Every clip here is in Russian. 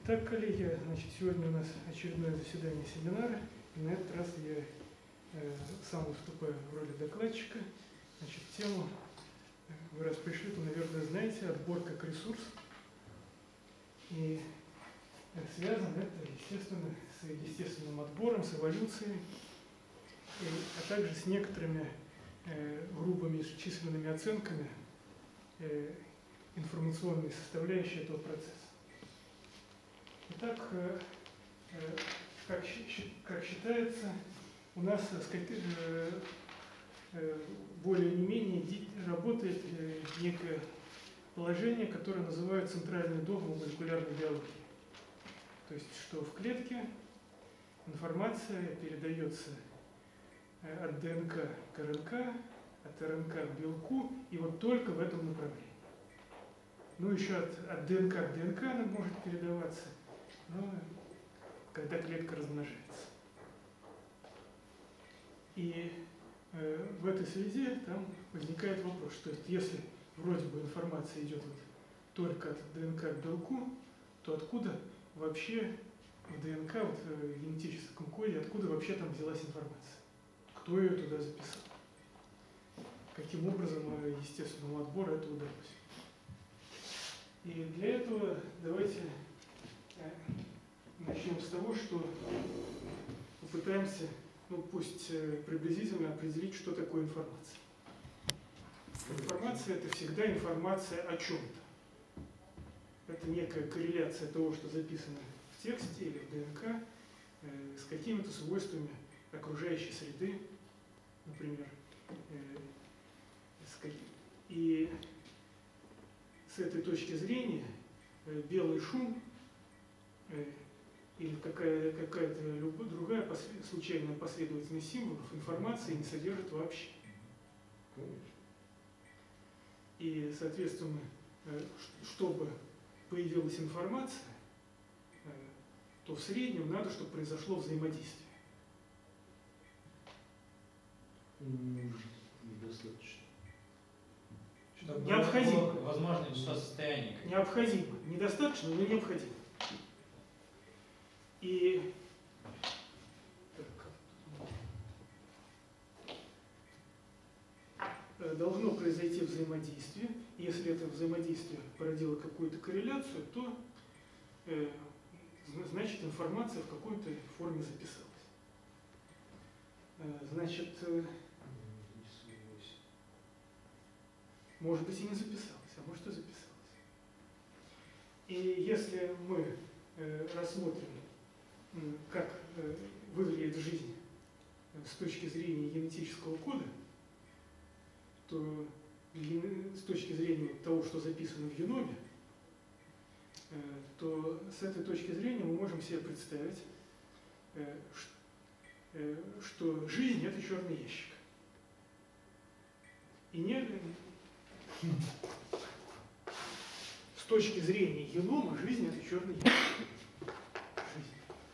Итак, коллеги, значит, сегодня у нас очередное заседание семинара. И на этот раз я сам выступаю в роли докладчика. Значит, тему вы раз пришли, то, наверное, знаете, отбор как ресурс. И связано это, естественно, с естественным отбором, с эволюцией, а также с некоторыми грубыми численными оценками информационной составляющей этого процесса. Итак, как считается, у нас более не менее работает некое положение, которое называют центральной догмой молекулярной биологии. То есть, что в клетке информация передается от ДНК к РНК, от РНК к белку, и вот только в этом направлении. Ну, еще от ДНК к ДНК она может передаваться, но когда клетка размножается. И в этой связи там возникает вопрос, что если вроде бы информация идет вот только от ДНК к белку, то откуда вообще в ДНК, вот в генетическом коде, откуда вообще там взялась информация? Кто ее туда записал? Каким образом естественному отбору это удалось? И для этого давайте начнем с того, что попытаемся, ну пусть приблизительно определить, что такое информация. Информация – это всегда информация о чем-то. Это некая корреляция того, что записано в тексте или в ДНК, с какими-то свойствами окружающей среды, например. И с этой точки зрения белый шум или какая-то другая случайная последовательность символов информации не содержит вообще. И, соответственно, чтобы появилась информация, то в среднем надо, чтобы произошло взаимодействие. Недостаточно. Необходимо. Возможно, состояние. Необходимо. Недостаточно, но необходимо. И должно произойти взаимодействие. Если это взаимодействие породило какую-то корреляцию, то значит информация в какой-то форме записалась. Значит, может быть и не записалась, а может и записалась. И если мы рассмотрим, как выглядит жизнь с точки зрения генетического кода, то с точки зрения того, что записано в геноме, то с этой точки зрения мы можем себе представить, что жизнь – это черный ящик. И не с точки зрения генома жизнь – это черный ящик. Жизнь.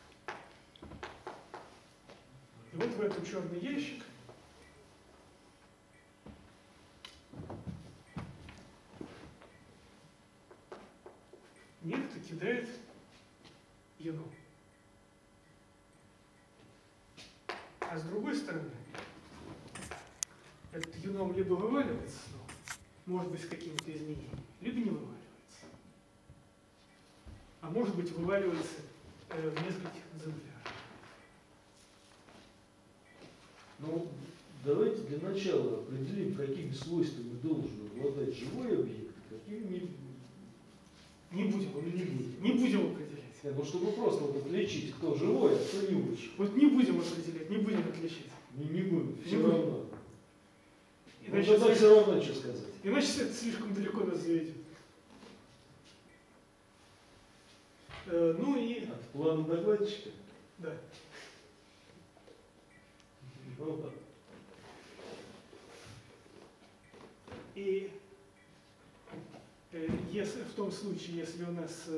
И вот в этот черный ящик некто кидает геном. А с другой стороны, этот геном либо вываливается снова, может быть, с какими-то изменениями, либо не вываливается. А может быть, вываливается в нескольких экземплярах. Ну, давайте для начала определим, какими свойствами должен обладать живой объект, какими не будем. Не будем. Не будем определять. Ну, чтобы просто вот отличить, кто живой, а кто не очень. Вот не будем определять, не будем отличать. Не будем, все будем. равно. Иначе Ну, тогда все равно что сказать. Иначе это слишком далеко нас заведет. Ну и... От плана докладчика? Да. Ну, да. И если, в том случае, если у нас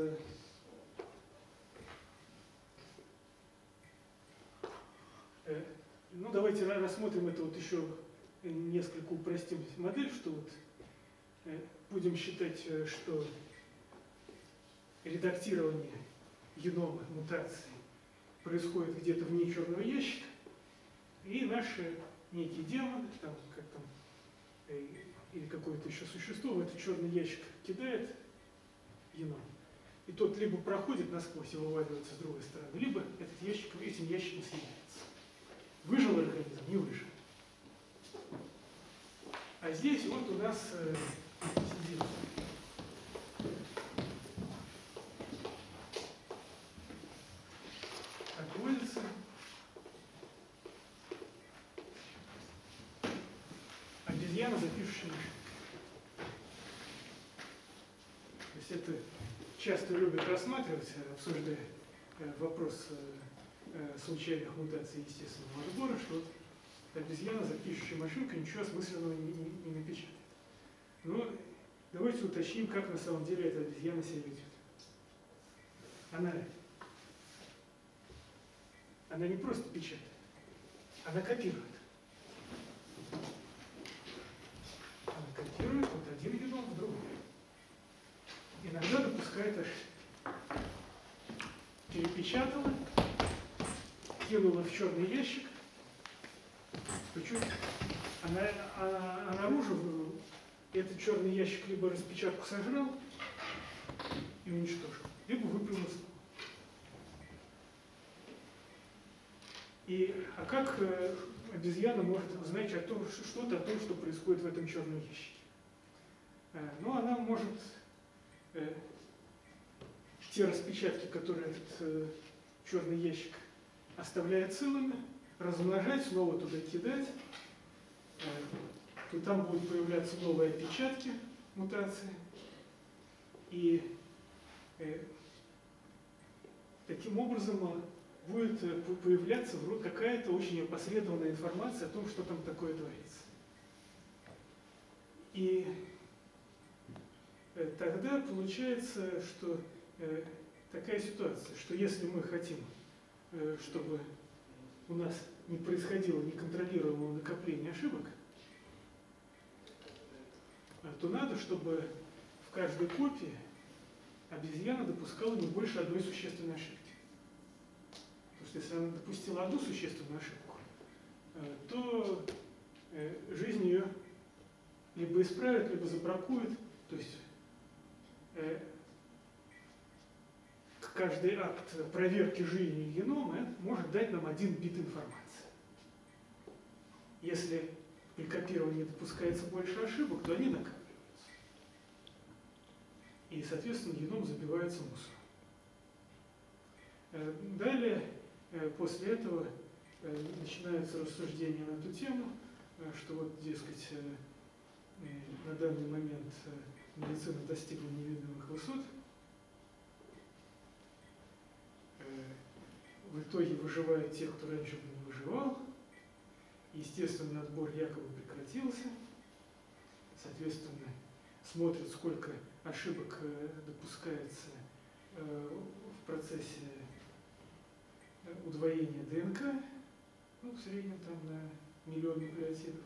ну давайте рассмотрим это вот еще несколько упростим модель, что вот будем считать, что редактирование генома мутации происходит где-то вне черного ящика, и наши некий демон, там, как там, или какое-то еще существо в этот черный ящик кидает геном, и тот либо проходит насквозь и вываливается с другой стороны, либо этот ящик этим ящиком съедается. Выжил организм, не выжил. А здесь вот у нас сидит находится обезьяна, запишущая мышь. То есть это часто любят рассматривать, обсуждая вопрос случайных мутаций естественного отбора, что вот обезьяна, запишущая машинка, ничего осмысленного не напечатает. Но давайте уточним, как на самом деле эта обезьяна себя ведет. Она не просто печатает, она копирует. Она копирует вот один геном в другой. Иногда допускает ошибки. Перепечатала, кинула в черный ящик, а наружу этот черный ящик либо распечатку сожрал и уничтожил, либо выплюнул снова. А как обезьяна может узнать что-то о том, что происходит в этом черном ящике? Ну, она может те распечатки, которые этот черный ящик оставляет целыми, размножать, снова туда кидать, то там будут появляться новые отпечатки мутации. И таким образом будет появляться какая-то очень опосредованная информация о том, что там такое творится. И тогда получается, что такая ситуация, что если мы хотим, чтобы у нас не происходило неконтролируемого накопления ошибок, то надо, чтобы в каждой копии обезьяна допускала не больше одной существенной ошибки. Потому что если она допустила одну существенную ошибку, то жизнь ее либо исправит, либо забракует. То есть каждый акт проверки жизни генома может дать нам один бит информации. Если при копировании допускается больше ошибок, то они накапливаются. И, соответственно, геном забивается мусором. Далее, после этого, начинается рассуждение на эту тему, что вот, дескать, на данный момент медицина достигла невиданных высот. В итоге выживают те, кто раньше бы не выживал. Естественный отбор якобы прекратился. Соответственно, смотрят, сколько ошибок допускается в процессе удвоения ДНК, ну, в среднем там на миллион нуклеотидов.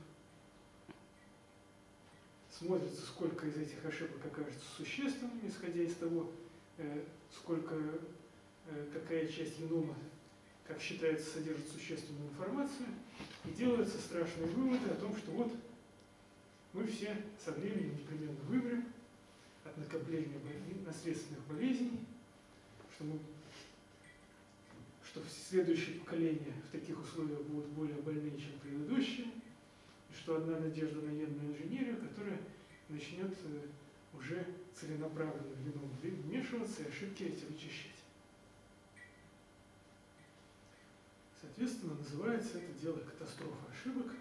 Смотрится, сколько из этих ошибок окажется существенными, исходя из того, какая часть генома, как считается, содержит существенную информацию, и делаются страшные выводы о том, что вот мы все со временем непременно вымрем от накопления наследственных болезней, что следующие поколения в таких условиях будут более больные, чем предыдущие, и что одна надежда на генную инженерию, которая начнет уже целенаправленно в геном вмешиваться и ошибки эти вычищать. Соответственно, называется это дело катастрофа ошибок.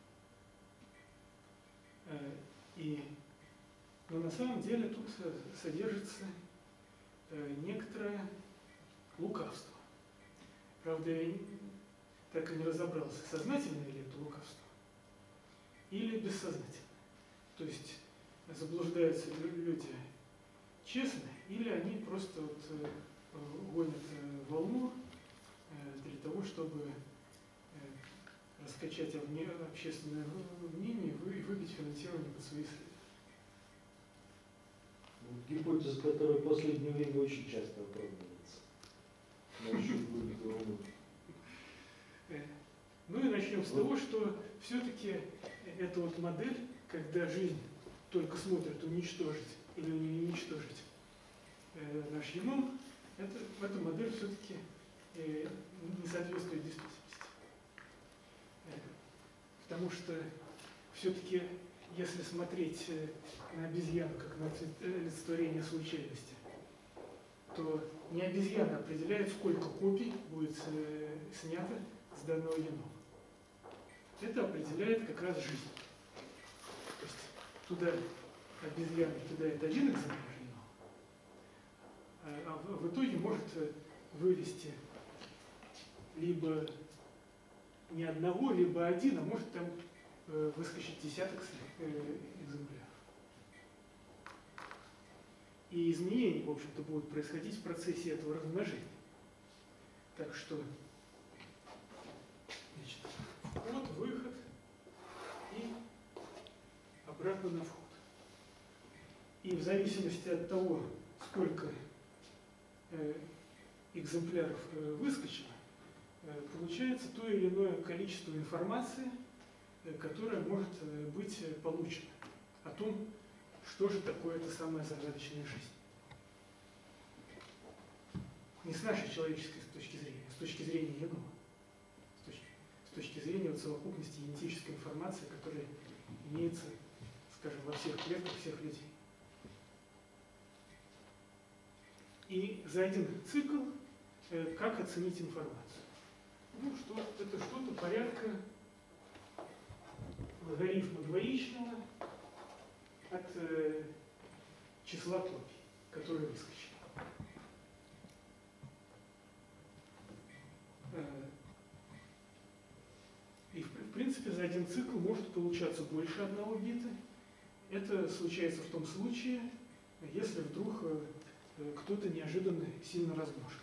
Но на самом деле тут содержится некоторое лукавство. Правда, я так и не разобрался, сознательное ли это лукавство или бессознательное. То есть заблуждаются люди честно, или они просто вот гонят волну для того, чтобы раскачать общественное мнение и выбить финансирование под свои исследования. Гипотеза, которая в последнее время очень часто оправдывается. насчет вылета. Ну и начнем с того, что все-таки эта вот модель, когда жизнь только смотрит уничтожить или не уничтожить наш геном, эта модель все-таки не соответствует действительности. Потому что все-таки, если смотреть на обезьяну как на олицетворение случайности, то не обезьяна определяет, сколько копий будет снято с данного генома. Это определяет как раз жизнь. То есть туда обезьяна кидает один экземпляр генома, а в итоге может вывести либо не одного, либо один, а может там выскочить десяток экземпляров. И изменения, в общем-то, будут происходить в процессе этого размножения. Так что, значит, вход, выход и обратно на вход. И в зависимости от того, сколько экземпляров выскочило, получается то или иное количество информации, которое может быть получено о том, что же такое эта самая загадочная жизнь. Не с нашей человеческой точки зрения, а с точки зрения генома, с точки зрения вот совокупности генетической информации, которая имеется, скажем, во всех клетках всех людей. И за один цикл как оценить информацию? Ну, что это что-то порядка логарифма двоичного от числа копий, которые выскочили. И в принципе за один цикл может получаться больше одного бита. Это случается в том случае, если вдруг кто-то неожиданно сильно размножится.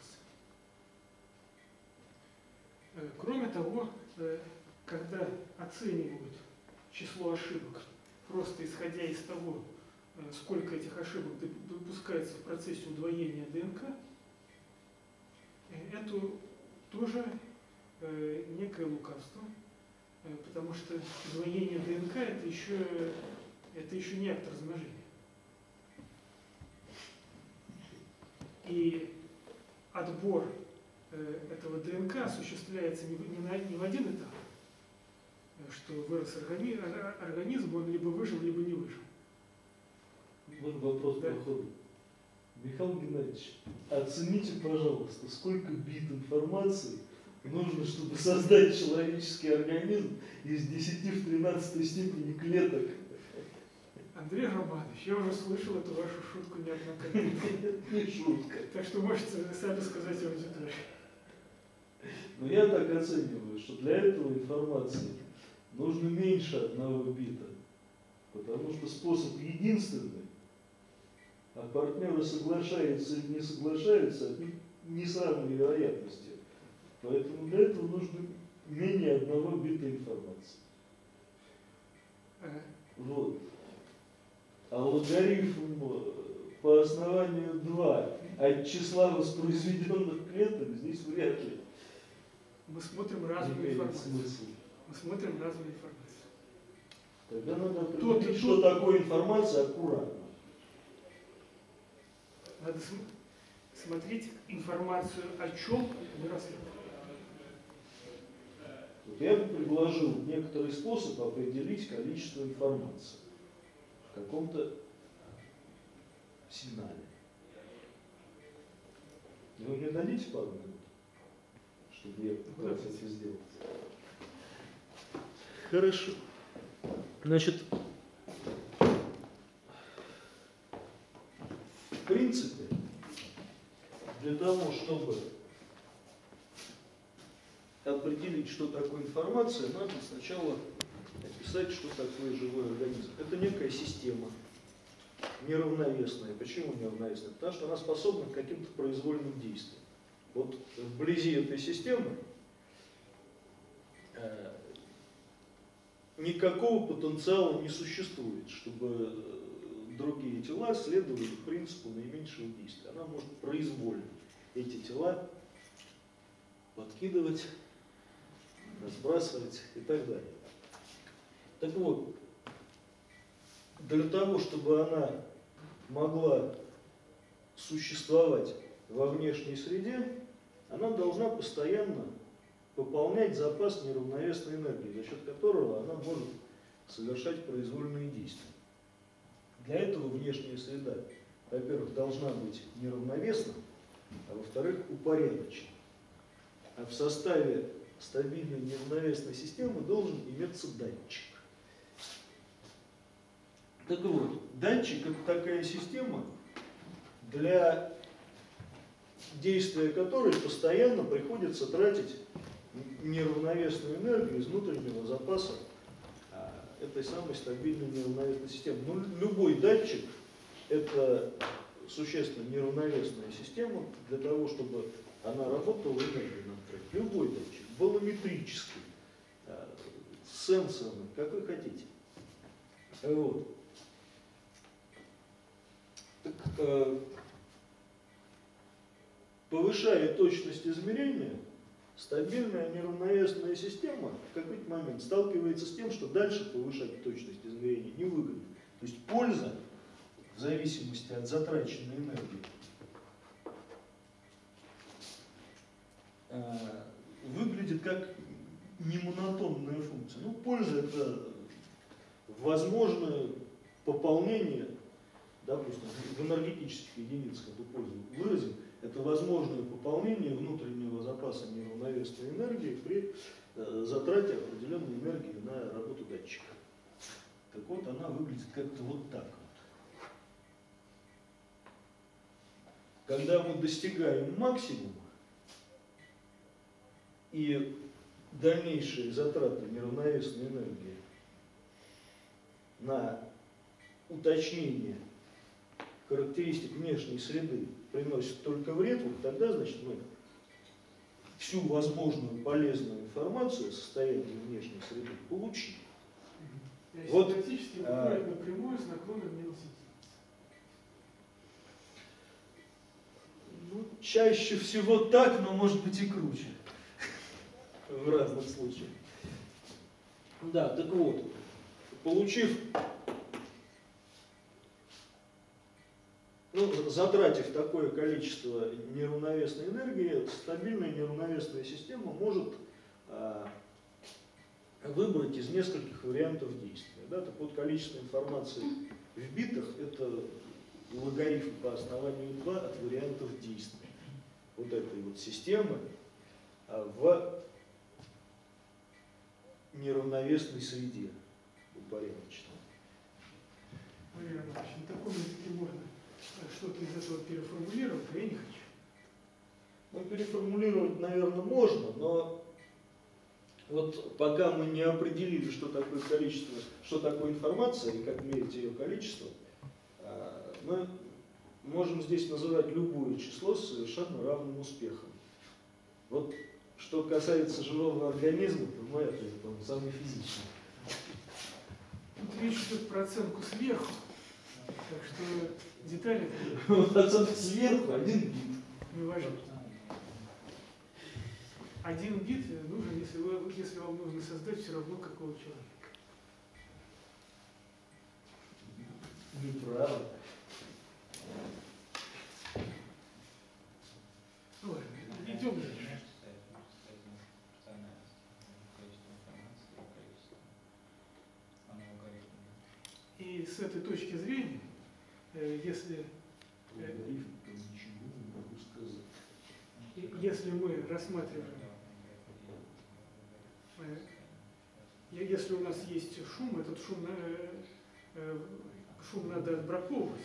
Кроме того, когда оценивают число ошибок, просто исходя из того, сколько этих ошибок допускается в процессе удвоения ДНК, это тоже некое лукавство, потому что удвоение ДНК это еще не акт размножения. И отбор этого ДНК осуществляется не в один этап, что вырос организм, он либо выжил, либо не выжил. Вот вопрос по ходу. Михаил Геннадьевич, оцените, пожалуйста, сколько бит информации нужно, чтобы создать человеческий организм из 10 в 13 степени клеток? Андрей Романович, я уже слышал эту вашу шутку неоднократно. Это не шутка. Так что можете сами сказать аудитории. Но я так оцениваю, что для этого информации нужно меньше одного бита, потому что способ единственный, а партнеры соглашаются или не соглашаются, не самые вероятности. Поэтому для этого нужно менее одного бита информации. Вот. А логарифм по основанию 2 от числа воспроизведенных клеток здесь вряд ли. Мы смотрим разную информацию. Мы смотрим разную информацию. Тогда надо определить, что такое информация аккуратно. Надо смотреть информацию о чем мы расследуем. Вот я бы предложил некоторый способ определить количество информации в каком-то сигнале. Вы мне дадите пару минут, чтобы я попытался это сделать? Хорошо. Значит, в принципе, для того, чтобы определить, что такое информация, надо сначала описать, что такое живой организм. Это некая система, неравновесная. Почему неравновесная? Потому что она способна к каким-то произвольным действиям. Вот вблизи этой системы никакого потенциала не существует, чтобы другие тела следовали принципу наименьшего действия. Она может произвольно эти тела подкидывать, разбрасывать и так далее. Так вот, для того, чтобы она могла существовать во внешней среде, она должна постоянно пополнять запас неравновесной энергии, за счет которого она может совершать произвольные действия. Для этого внешняя среда, во-первых, должна быть неравновесна, а во-вторых, упорядочена. А в составе стабильной неравновесной системы должен иметься датчик. Так вот, датчик – это такая система, для действия которой постоянно приходится тратить неравновесную энергию из внутреннего запаса этой самой стабильной неравновесной системы. Ну, любой датчик – это существенно неравновесная система. Для того, чтобы она работала, энергию надо тратить. Любой датчик, болометрический, сенсорный, как вы хотите. Вот. Так, повышая точность измерения, стабильная неравновесная система в какой-то момент сталкивается с тем, что дальше повышать точность измерения невыгодно. То есть польза, в зависимости от затраченной энергии, выглядит как немонотонная функция. Ну, польза – это возможное пополнение, допустим, в энергетических единицах эту пользу выразим, это возможное пополнение внутреннего запаса неравновесной энергии при затрате определенной энергии на работу датчика. Так вот, она выглядит как-то вот так вот. Когда мы достигаем максимума, и дальнейшие затраты неравновесной энергии на уточнение характеристик внешней среды приносит только вред, вот тогда, значит, мы всю возможную полезную информацию о состоянии внешней среды получим. Вот, теоретически выходит напрямую с наклоном минус единицы. Ну, чаще всего так, но может быть и круче. В разных случаях. Да, так вот, затратив такое количество неравновесной энергии, стабильная неравновесная система может выбрать из нескольких вариантов действия. Да? Так вот, количество информации в битах – это логарифм по основанию 2 от вариантов действия вот этой вот системы в неравновесной среде упорядоченной. Валерий Иванович, на таком языке можно что-то из этого переформулировать, а я не хочу. Ну, переформулировать, наверное, можно, но вот пока мы не определили, что такое количество, что такое информация и как мерить ее количество, мы можем здесь называть любое число с совершенно равным успехом. Вот что касается живого организма, то мой ответ, по-моему, самый физичный. Тут речь идет про оценку сверху, так что детали оценка сверху 1 бит. Не важно. 1 бит нужен, если вам нужно создать все равно какого человека. Неправда. Ну ладно, идем дальше. И с этой точки зрения, если мы рассматриваем, если у нас есть шум, этот шум надо отбраковывать,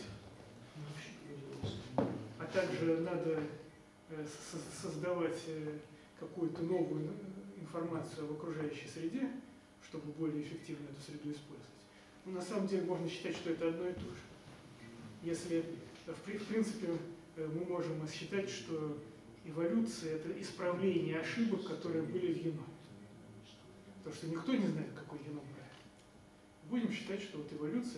а также надо создавать какую-то новую информацию об окружающей среде, чтобы более эффективно эту среду использовать. Но на самом деле можно считать, что это одно и то же. Если, в принципе, мы можем считать, что эволюция – это исправление ошибок, которые были в геноме. Потому что никто не знает, какой геном правильный. Будем считать, что вот эволюция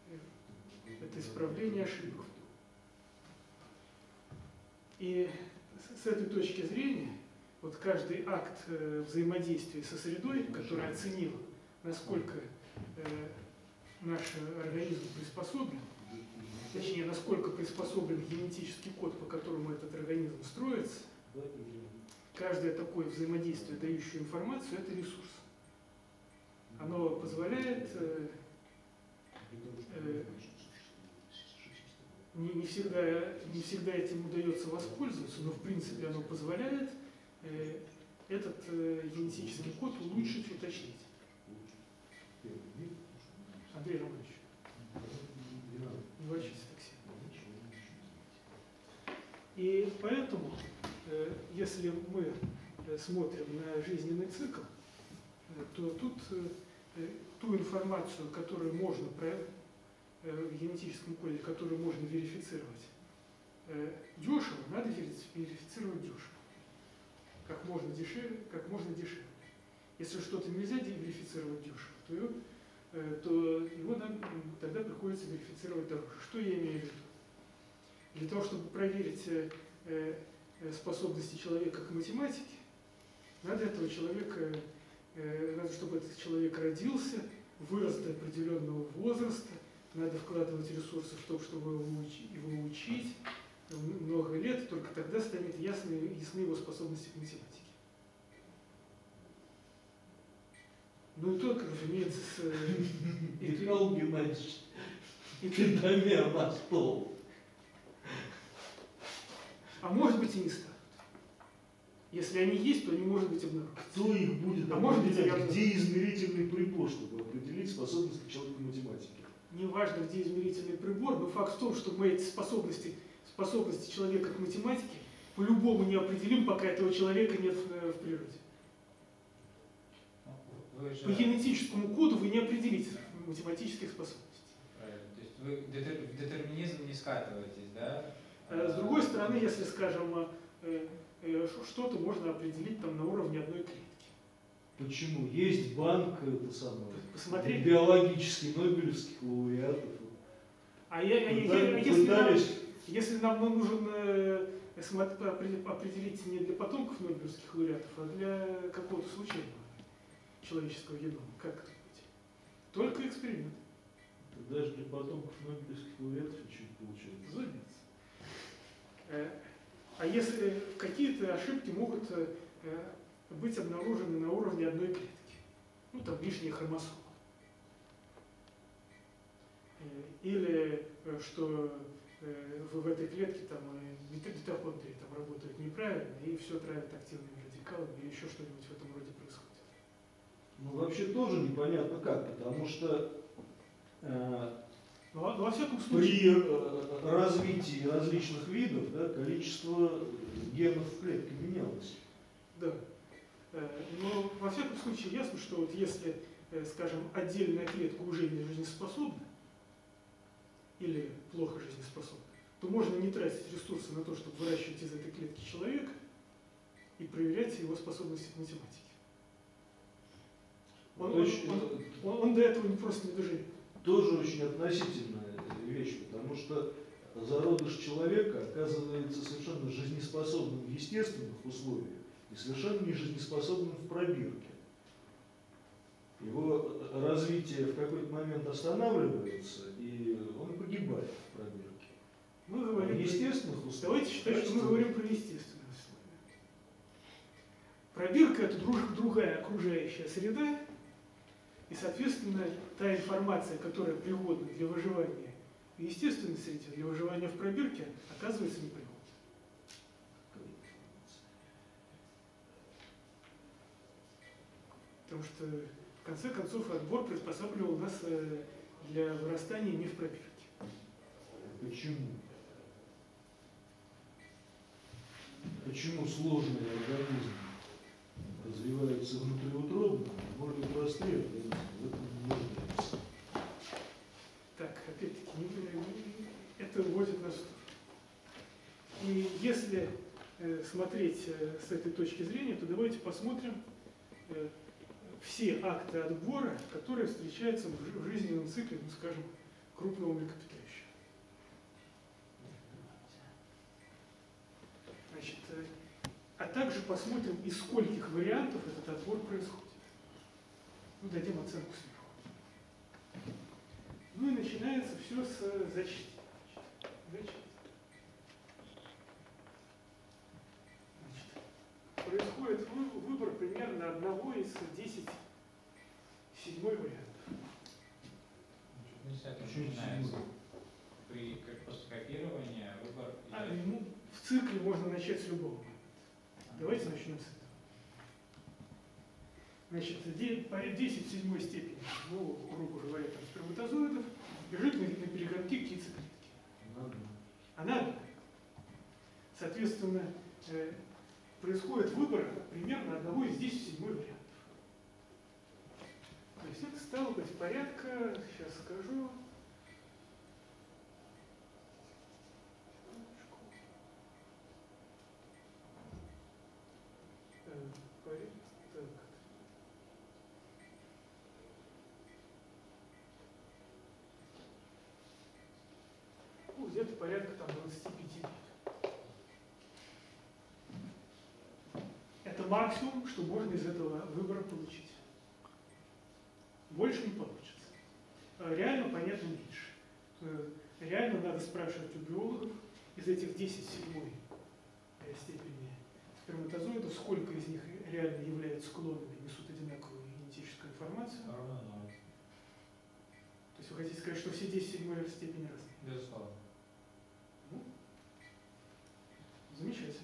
– это исправление ошибок. И с этой точки зрения, вот каждый акт взаимодействия со средой, который оценил, насколько наш организм приспособлен, точнее, насколько приспособлен генетический код, по которому этот организм строится, каждое такое взаимодействие, дающее информацию, это ресурс. Оно позволяет не всегда этим удается воспользоваться, но в принципе оно позволяет этот генетический код улучшить, уточнить. Андрей Романович, не ворчите так сильно. И поэтому, если мы смотрим на жизненный цикл, то тут ту информацию, которую можно в генетическом коде, которую можно верифицировать дешево, надо верифицировать дешево. Как можно дешевле, как можно дешевле. Если что-то нельзя верифицировать дешево, то его тогда приходится верифицировать дороже. Что я имею в виду? Для того, чтобы проверить способности человека к математике, надо чтобы этот человек родился, вырос до определенного возраста, надо вкладывать ресурсы в то, чтобы его учить много лет, только тогда станет ясны его способности к математике. Ну и только, разумеется, Михаил Геннадьевич, пентамер на стол. А может быть и не станут. Если они есть, то они, может быть, обнаружатся. Кто их будет определять? Где измерительный прибор, чтобы определить способности человека к математике? Не важно, где измерительный прибор, но факт в том, что мы эти способности человека к математике по-любому не определим, пока этого человека нет в природе. По генетическому коду вы не определите математических способностей. Правильно. То есть вы в детерминизм не скатываетесь, да? С другой стороны, если, скажем, что-то можно определить там на уровне одной клетки. Почему? Есть банк биологический нобелевских лауреатов. Если нам нужен определить не для потомков нобелевских лауреатов, а для какого-то случайного человеческого генома, как это быть? Только эксперимент. Даже для потомков нобелевских лауреатов ничего не получается. Разумеется. А если какие-то ошибки могут быть обнаружены на уровне одной клетки, ну там лишняя хромосома, или что в этой клетке там митохондрии там работают неправильно и все травят активными радикалами, или еще что-нибудь в этом роде происходит. Ну вообще тоже непонятно как, потому что во всяком случае, при развитии различных видов, да, количество генов в клетке менялось. Да. Но во всяком случае ясно, что вот если, скажем, отдельная клетка уже не жизнеспособна или плохо жизнеспособна, то можно не тратить ресурсы на то, чтобы выращивать из этой клетки человека и проверять его способности к математике. Он до этого просто не доживет. Тоже очень относительная вещь, потому что зародыш человека оказывается совершенно жизнеспособным в естественных условиях и совершенно не жизнеспособным в пробирке. Его развитие в какой-то момент останавливается, и он погибает в пробирке. Мы говорим в естественных условиях. Давайте считать, что мы говорим про естественные условия. Пробирка – это другая окружающая среда, и, соответственно, та информация, которая пригодна для выживания в естественной среде, для выживания в пробирке, оказывается непригодной. Потому что, в конце концов, отбор приспосабливал нас для вырастания не в пробирке. Почему? Почему сложные организмы развиваются внутриутробно, а более простые организмы в этом не нуждаются? Так, опять-таки, это уводит нас в сторону. И если смотреть с этой точки зрения, то давайте посмотрим все акты отбора, которые встречаются в жизненном цикле, ну, скажем, крупного млекопитающего. Значит, а также посмотрим, из скольких вариантов этот отбор происходит. Ну, дадим оценку сверху. Ну и начинается все с зачета. Значит, происходит выбор примерно одного из 10 седьмой вариантов. Не с этого Почему начинается. седьмой? После копирования выбор идет. Ну, в цикле можно начать с любого момента. Давайте начнем с этого. Значит, 10 в седьмой степени, ну, грубо говоря, там, сперматозоидов лежит на перегонке к яйцеклетке. Она, соответственно, происходит выбор примерно одного из 10 в седьмой вариантов. То есть это стало быть порядка, сейчас скажу, ну, где-то порядка там 25 бит. Это максимум, что можно из этого выбора получить. Больше не получится. Реально, понятно, меньше. Реально надо спрашивать у биологов из этих 10 в седьмой степени сперматозоидов, сколько из них реально являются клонами и несут одинаковую генетическую информацию. То есть вы хотите сказать, что все 10 в седьмой степени разные? Безусловно. Ну, замечательно.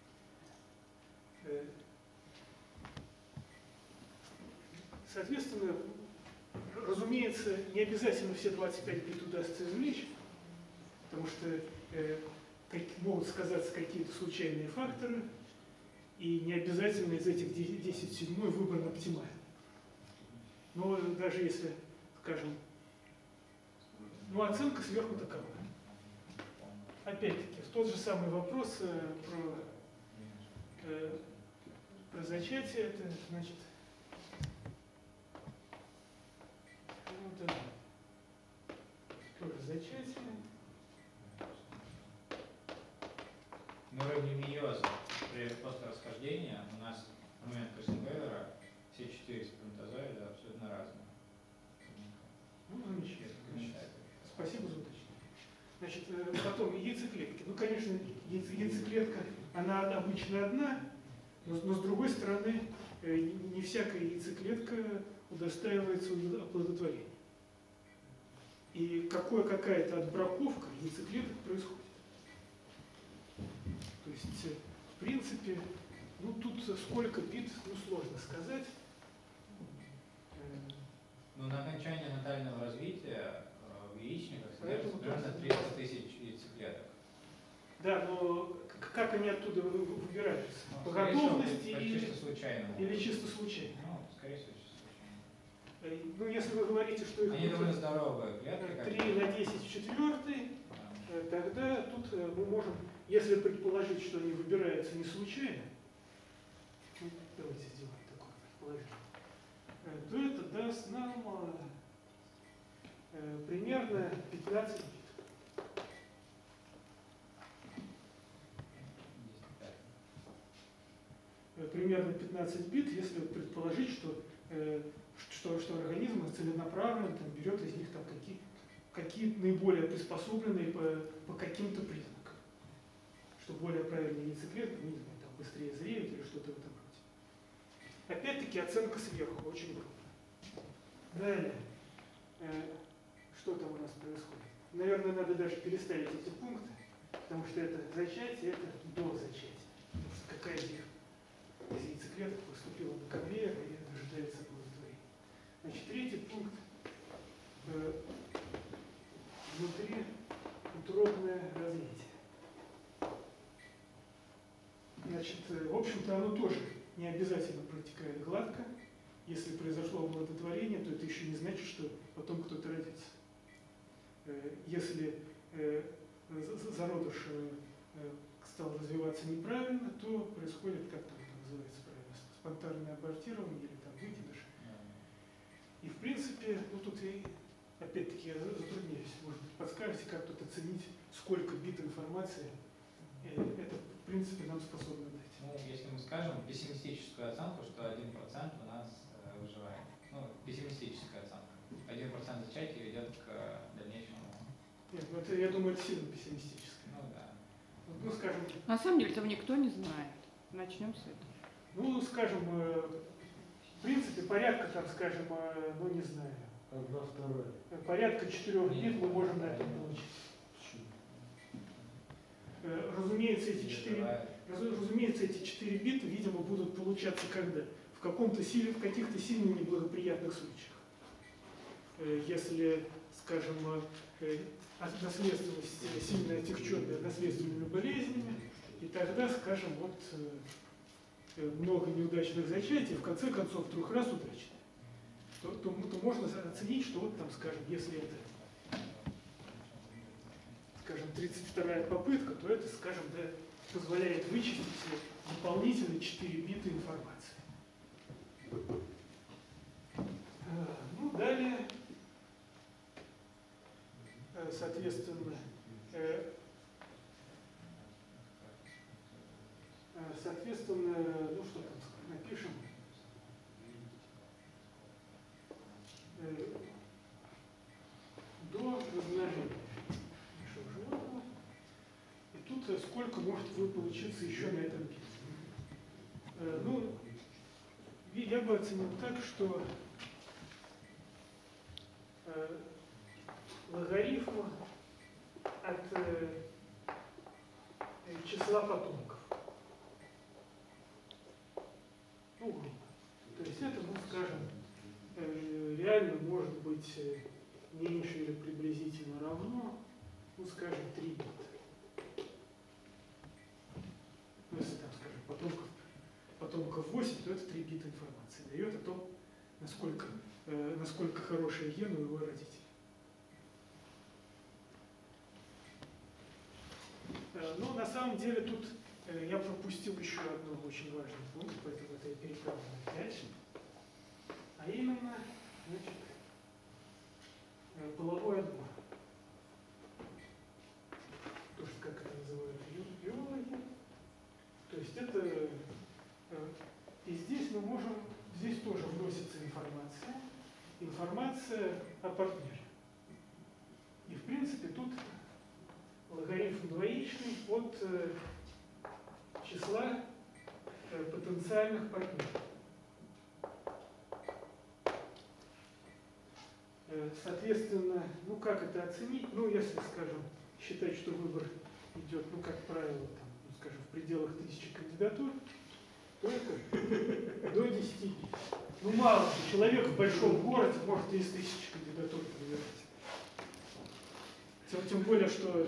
Соответственно, разумеется, не обязательно все 25 бит удастся извлечь, потому что могут сказаться какие-то случайные факторы, и не обязательно из этих 10 в седьмой выбран оптимальный. Но даже если, скажем, ну, оценка сверху такова. Опять-таки, тот же самый вопрос про зачатие, это значит, вот это тоже зачатие. На уровне мейоза после расхождения у нас в момент Крейсенберга все 4 сперматозоида абсолютно разные. Ну, замечательно. Спасибо за уточнение. Значит, потом яйцеклетки. Ну, конечно, яйцеклетка, она обычно одна, но с другой стороны, не всякая яйцеклетка удостаивается оплодотворения. И какая-то отбраковка яйцеклеток происходит. То есть, в принципе, ну тут сколько бит, ну сложно сказать. Ну, на окончании натального развития в яичниках Поэтому содержится примерно 300 тысяч яйцеклеток. Да, но как они оттуда выбираются? Ну, По скорее всего, готовности чисто случайно. или чисто случайно? Ну, скорее всего, чисто случайно. Ну, если вы говорите, что их Они довольно здоровые клетки. 3 на 10 в четвертой, тогда тут мы можем, если предположить, что они выбираются не случайно, ну, давайте сделаем такое предположение, то это даст нам примерно 15 бит. Примерно 15 бит, если предположить, что организм целенаправленно там, берет из них там, какие наиболее приспособленные по каким-то признакам, что более правильные яйцеклетки, не знаю, там, быстрее зреют или что-то в этом роде. Опять-таки оценка сверху, очень грубо. Далее, что там у нас происходит? Наверное, надо даже переставить эти пункты, потому что это зачатие, это до зачатия. Потому что какая из них из яйцеклеток поступила на конвейер и ожидается оплодотворение. Значит, третий пункт. Внутри утробное развитие. Значит, в общем-то, оно тоже не обязательно протекает гладко. Если произошло оплодотворение, то это еще не значит, что потом кто-то родится. Если зародыш стал развиваться неправильно, то происходит, как там это называется правильно, спонтанное абортирование или там выкидыш. И в принципе, ну тут и опять-таки я затрудняюсь. Может быть, подскажете, как тут оценить, сколько бит информации это в принципе нам способно дать. Ну, если можем пессимистическую оценку, что 1% у нас выживает. Ну, пессимистическая оценка. 1% зачатия ведет к дальнейшему. Нет, ну это, я думаю, это сильно пессимистическое. Ну да. Ну, скажем, На самом деле этого никто не знает. Начнем с этого. ну, скажем, в принципе, порядка, там, скажем, ну, не знаю, 1/2. порядка 4 бит мы можем на этом получить. Разумеется, эти 4 бита, видимо, будут получаться когда? В каких-то сильно неблагоприятных случаях. Если, скажем, наследственность сильно отягченная наследственными болезнями, и тогда, скажем, вот много неудачных зачатий, в конце концов, вдруг раз удачно, то можно оценить, что вот там, скажем, если это, скажем, 32-я попытка, то это, скажем, да, позволяет вычислить дополнительные 4 бита информации. Ну, далее, соответственно, ну что там напишем? До размножения нашего животного. И тут сколько может получиться еще на этом бите? Ну, я бы оценил так, что логарифм от числа потомков. Ну, грубо. То есть это, ну, скажем, реально может быть меньше или приблизительно равно, ну, скажем, 3 бита. Ну, если там, скажем, потомков 8, то это 3 бита информации. Дает о том, насколько хорошие гены у его родителей. Но на самом деле тут я пропустил еще одну очень важный пункт, поэтому это я переправлю опять. А именно, значит, половой отбор. То, что, как это называют биологи. То есть это... И здесь мы можем... Здесь тоже вносится информация. Информация о партнере. И, в принципе, тут логарифм двоичный от числа потенциальных партнеров. Соответственно, ну как это оценить? Ну, если, скажем, считать, что выбор идет, ну, как правило, там, ну, скажем, в пределах 1000 кандидатур, то это до 10 бит. Ну, мало, что человек в большом городе может и из 1000 кандидатур проверять. Тем более, что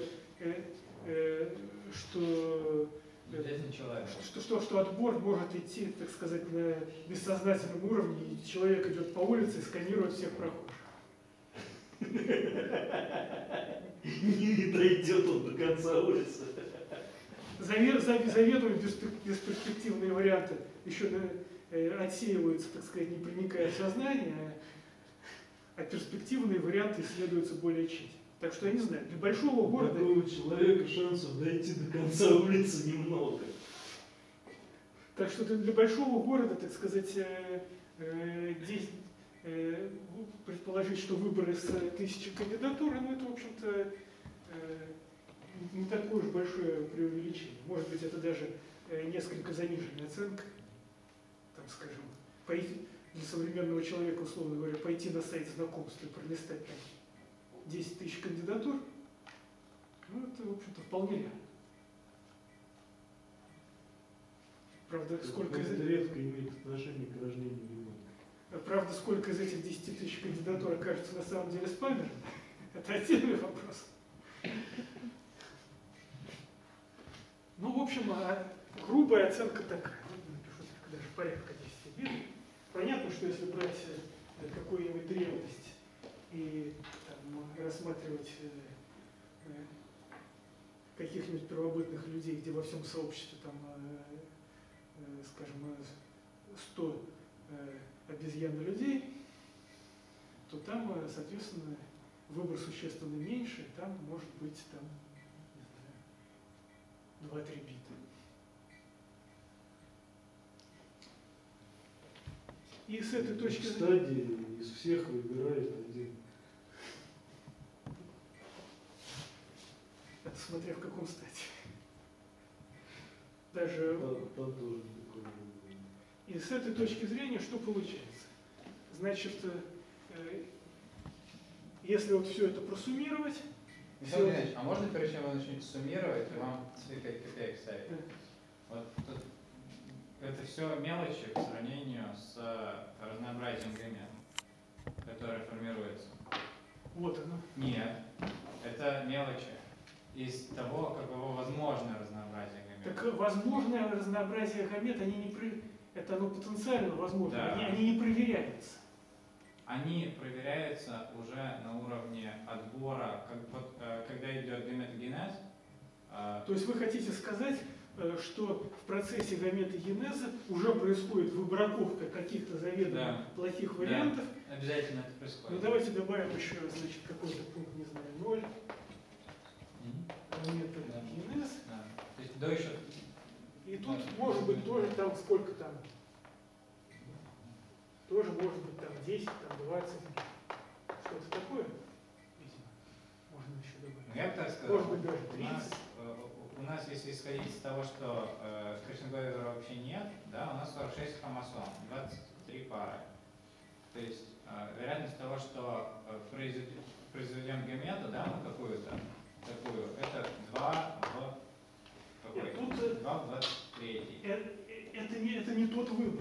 что отбор может идти, так сказать, на бессознательном уровне, и человек идет по улице и сканирует всех прохожих. Не дойдет он до конца улицы. Заведомо бесперспективные варианты еще отсеиваются, так сказать, не проникая в сознание, а перспективные варианты исследуются более тщательно. Так что я не знаю, для большого города... Такого человека шансов дойти до конца улицы немного. Так что для большого города, так сказать, здесь предположить, что выбор из 1000 кандидатур, ну это, в общем-то, не такое уж большое преувеличение. Может быть, это даже несколько заниженная оценка. Там, скажем, для современного человека, условно говоря, пойти на сайт знакомств и пролистать там 10 000 кандидатур, ну это, в общем-то, вполне реально. Правда, сколько из этих... редко имеет отношение к рождению ребенка. Правда, сколько из этих 10 000 кандидатур окажется на самом деле спамером, это отдельный вопрос. Ну, в общем, грубая оценка такая. Напишу даже порядка 10 бит. Понятно, что если брать какую-нибудь древность и там, рассматривать каких-нибудь первобытных людей, где во всем сообществе, там, скажем, 100 обезьян людей, то там, соответственно, выбор существенно меньше, там может быть там, не знаю, 2-3 бита. И с этой точки В зрения... стадии из всех выбирает один. Это смотря в каком стадии. Даже Там тоже такое было. и с этой точки зрения что получается? Значит, если вот все это просуммировать, Михаил Евгеньевич, а можно, прежде чем вы начнете суммировать, вам цифры KPI ставить? Вот тут это все мелочи по сравнению с разнообразием гамет, которое формируется. вот оно. Нет, это мелочи из того, каково возможно разнообразие гамет. Так возможное разнообразие гамет, это оно потенциально возможно, Да. они не проверяются. Они проверяются уже на уровне отбора, когда идет гаметогенез. То есть вы хотите сказать, что в процессе гаметогенеза уже происходит выбраковка каких-то заведомо плохих вариантов. Обязательно это происходит. Ну давайте добавим еще, значит, какой-то пункт, не знаю, 0. Гаметогенез. Да. То есть до еще. И тут может быть тоже там сколько там. Тоже может быть там 10, там 20, что-то такое, видимо, можно еще добавить. Ну, я бы так сказал. Может быть даже 30. У нас, если исходить из того, что Кришнаговера вообще нет, да, у нас 46 хромосом, 23 пары. То есть вероятность того, что произведем гамету, да, ну какую-то такую, это 2 в какой? Нет, тут 2 в 23. Это не тот выбор.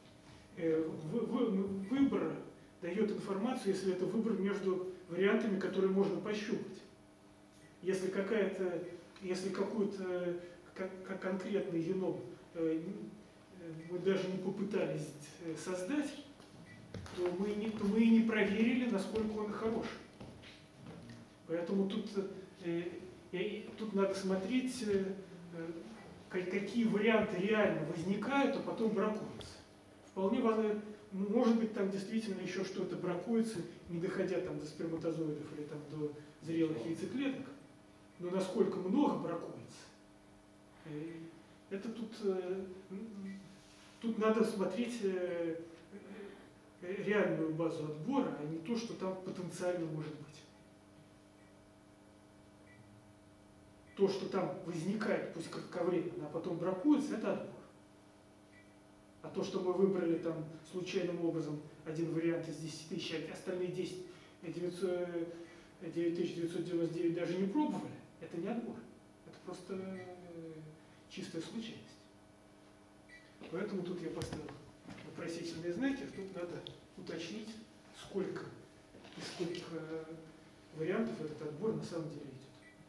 Выбор дает информацию, если это выбор между вариантами, которые можно пощупать. Если какой-то конкретный геном мы даже не попытались создать, то мы и не проверили, насколько он хорош. Поэтому тут надо смотреть, какие варианты реально возникают, а потом бракуются. Вполне возможно, может быть, там действительно еще что-то бракуется, не доходя там до сперматозоидов или там до зрелых яйцеклеток. Но насколько много бракуется, это тут надо смотреть реальную базу отбора, а не то, что там потенциально может быть. То, что там возникает, пусть кратковременно, а потом бракуется, это отбор. А то, что мы выбрали там случайным образом один вариант из 10 тысяч, а остальные 9999 даже не пробовали, это не отбор. Это просто чистая случайность. Поэтому тут я поставил вопросительные знаки, тут надо уточнить, сколько из скольких вариантов этот отбор на самом деле идет.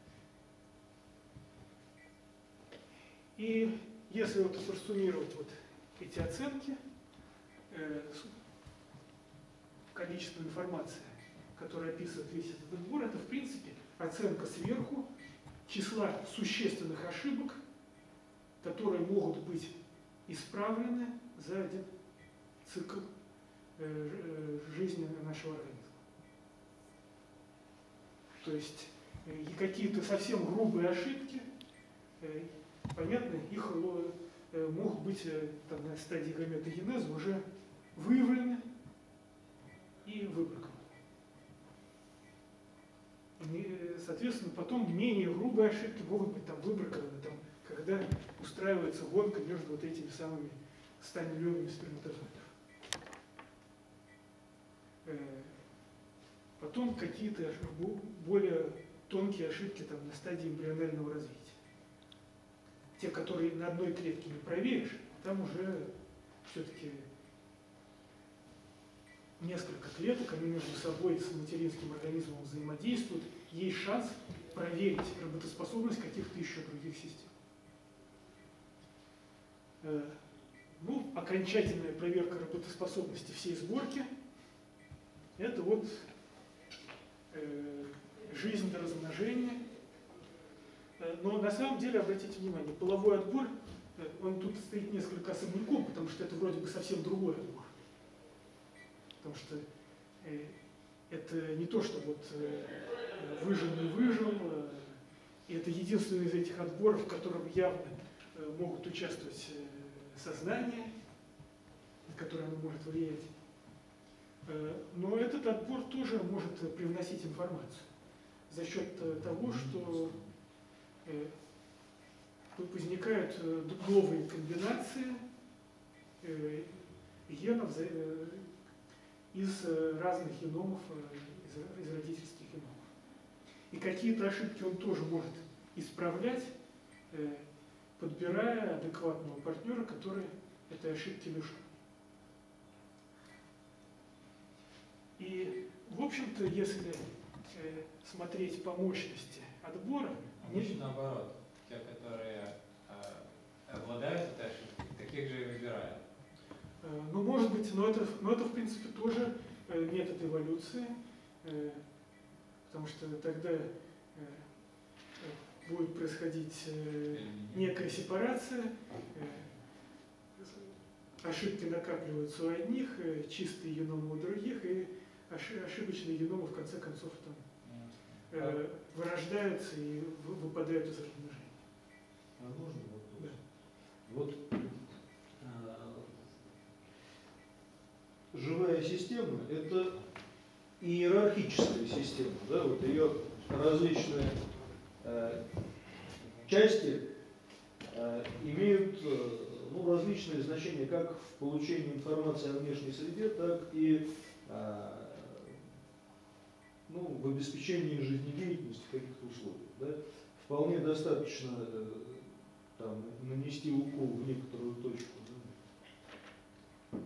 И если вот просуммировать вот эти оценки, количество информации, которое описывает весь этот отбор, это в принципе оценка сверху числа существенных ошибок, которые могут быть исправлены за один цикл жизни нашего организма. То есть и какие-то совсем грубые ошибки, понятно, их могут быть там, на стадии гаметогенеза уже выявлены и выбраны. Соответственно, потом менее грубые ошибки могут быть там выбраны, там, когда устраивается гонка между вот этими самыми 100 миллионами сперматозоидов. Потом какие-то более тонкие ошибки там, на стадии эмбрионального развития. Те, которые на одной клетке не проверишь, там уже все-таки несколько клеток, они между собой с материнским организмом взаимодействуют, есть шанс проверить работоспособность каких-то еще других систем. Ну, окончательная проверка работоспособности всей сборки – это вот жизнь до размножения. Но на самом деле, обратите внимание, половой отбор, он тут стоит несколько особняком, потому что это вроде бы совсем другой отбор. Потому что это не то, что вот выжил, не выжил, и это единственный из этих отборов, в котором явно могут участвовать сознание, на которые оно может влиять. Но этот отбор тоже может привносить информацию за счет того, что возникают новые комбинации генов из разных геномов, из родительских геномов. И какие-то ошибки он тоже может исправлять, подбирая адекватного партнера, который этой ошибки лишен. И, в общем-то, если смотреть по мощности отбора... Обычно наоборот. Те, которые обладают этой ошибкой, таких же и выбирают. Ну, может быть, но это в принципе, тоже метод эволюции, потому что тогда будет происходить некая сепарация, ошибки накапливаются у одних, чистые геномы у других, и ошибочные геномы в конце концов там вырождаются и выпадают из размножения. А можно вопрос? Да. Вот живая система – это иерархическая система, да? Вот ее различные части имеют различные значения как в получении информации о внешней среде, так и в обеспечении жизнедеятельности в каких-то условиях. Да? Вполне достаточно там, нанести укол в некоторую точку, да,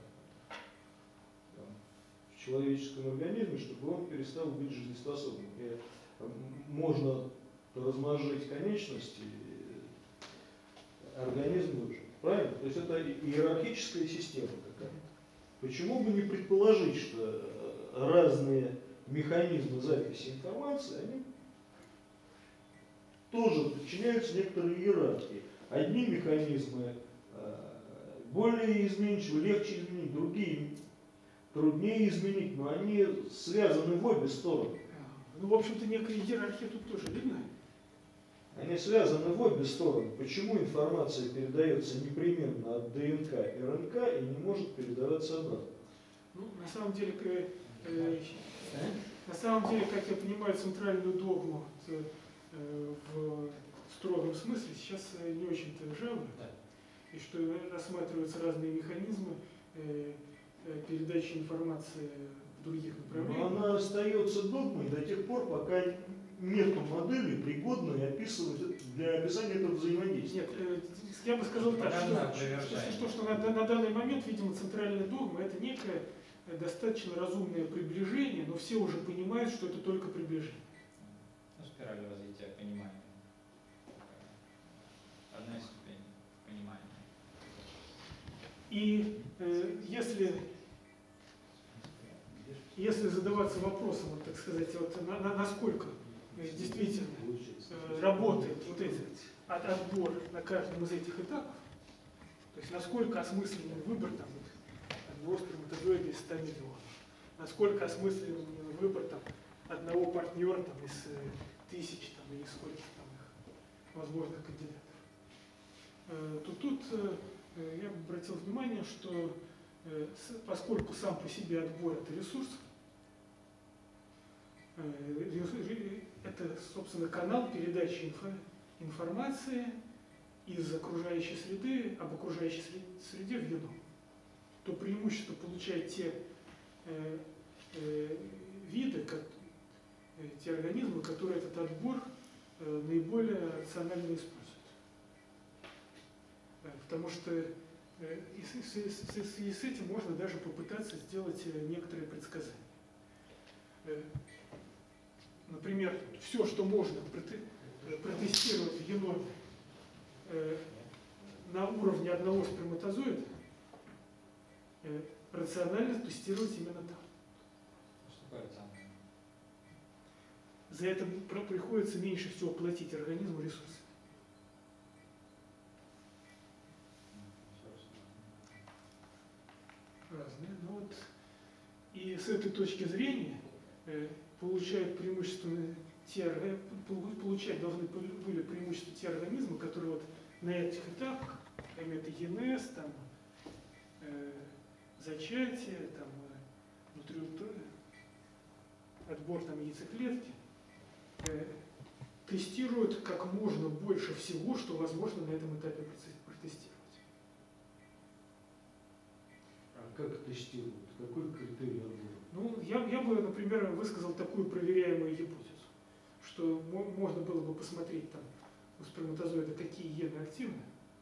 в человеческом организме, чтобы он перестал быть жизнеспособным. И можно размножить конечности, организм выживет. Правильно? То есть это иерархическая система какая-то. Почему бы не предположить, что разные механизмы записи информации, они тоже подчиняются некоторой иерархии. Одни механизмы более изменчивы, легче изменить, другие труднее изменить, но они связаны в обе стороны. Ну, в общем-то, некая иерархия тут тоже видна. Они связаны в обе стороны. Почему информация передается непременно от ДНК и РНК и не может передаваться обратно? Ну, на самом деле, как я понимаю, центральную догму в строгом смысле сейчас не очень-то жалуют. И что рассматриваются разные механизмы передачи информации в других направлениях. Но она остается догмой до тех пор, пока нет модели, пригодной для описания этого взаимодействия. Нет, я бы сказал так, что на данный момент, видимо, центральная догма – это некое достаточно разумное приближение, но все уже понимают, что это только приближение. Ну, спираль развития понимания. Одна ступень понимания. И если задаваться вопросом, вот, так сказать, вот, насколько действительно работает вот этот отбор на каждом из этих этапов, то есть насколько осмысленный выбор там, отбор сперматозоида из 100 миллионов, насколько осмысленный выбор там, одного партнера там, из 1000 там, или скольких там, их возможных кандидатов. Тут я бы обратил внимание, что поскольку сам по себе отбор – это ресурс, это, собственно, канал передачи информации из окружающей среды, об окружающей среде в геном, то преимущество получают те виды, те организмы, которые этот отбор наиболее рационально используют. Потому что в связи с этим можно даже попытаться сделать некоторые предсказания. Например, все, что можно протестировать в геноме на уровне одного сперматозоида, рационально тестировать именно там. Что такое рационально? За это приходится меньше всего платить организму ресурсы. Разные. Ну вот. И с этой точки зрения получают должны были преимущества те организмы, которые вот на этих этапах, это генез, там, зачатие, там, отбор там, яйцеклетки, тестируют как можно больше всего, что возможно на этом этапе протестировать. А как тестируют? Какой критерий отбора? Ну, я бы, например, высказал такую проверяемую гипотезу, что можно было бы посмотреть там у сперматозоида, какие гены активны,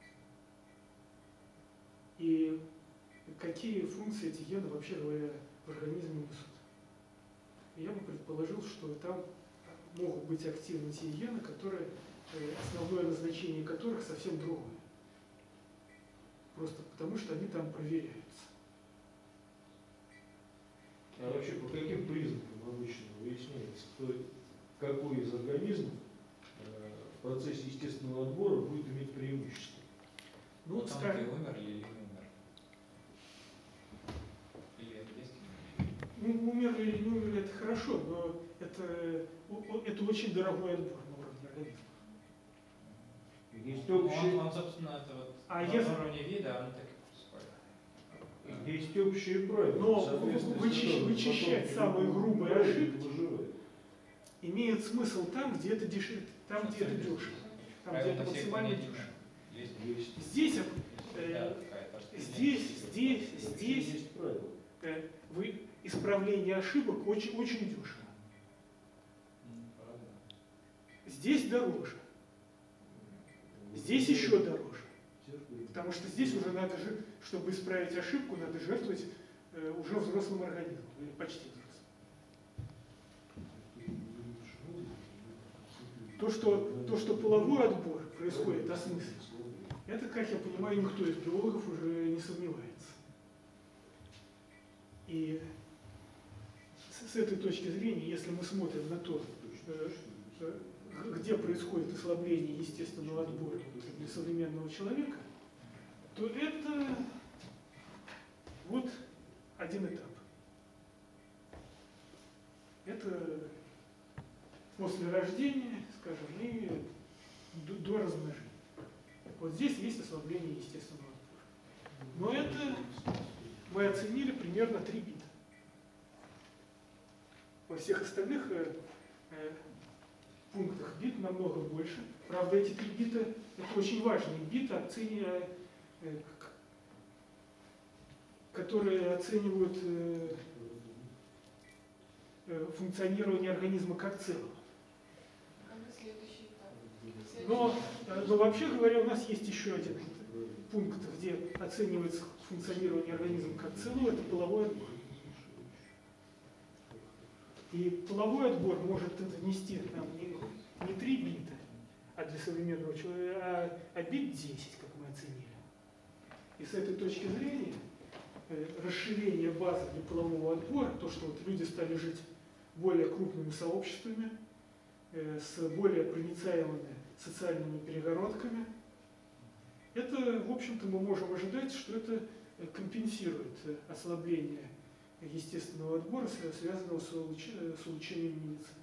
и какие функции эти гены, вообще говоря, в организме несут. И я бы предположил, что там могут быть активны те гены, которые, основное назначение которых совсем другое. Просто потому, что они там проверяются. А вообще по каким признакам обычно выясняется, какой из организмов в процессе естественного отбора будет иметь преимущество? Ну, вот, Потом скажем, ты умер или не умер? Или это есть? ну, умерли или не умерли, это хорошо, но это очень дорогой отбор на уровне организма. Есть общие, Он, собственно, это вот А на если- уровне вида, он так и происходит. есть общие правила. Но в соответствии с которыми вычищать потомки самые не грубые умирают, ошибки выживают. имеет смысл там, где это дешево, там, где это дешево, там, где это максимально дешево. Есть. Здесь, Да, какая-то, что здесь Есть правила. исправление ошибок очень, очень дешево. Правда. Здесь дороже. Здесь еще дороже. Потому что здесь уже надо, чтобы исправить ошибку, надо жертвовать уже взрослым организмом, или почти взрослым. То, что половой отбор происходит осмысленно, это, как я понимаю, никто из биологов уже не сомневается. И с этой точки зрения, если мы смотрим на то, где происходит ослабление естественного отбора для современного человека, то это вот один этап. Это после рождения, скажем, и до размножения. Вот здесь есть ослабление естественного отбора. Но это мы оценили примерно 3 бита. Во всех остальных пунктах бит намного больше. Правда, эти 3 бита – это очень важные биты, которые оценивают функционирование организма как целого. Но вообще говоря, у нас есть еще один пункт, где оценивается функционирование организма как целого, это половой отбор. И половой отбор может нести нам не 3 бита, а для современного человека, а бит 10, как мы оценили. И с этой точки зрения расширение базы для полового отбора, то, что вот люди стали жить более крупными сообществами, с более проницаемыми социальными перегородками, это, в общем-то, мы можем ожидать, что это компенсирует ослабление естественного отбора, связанного с улучшением медицины.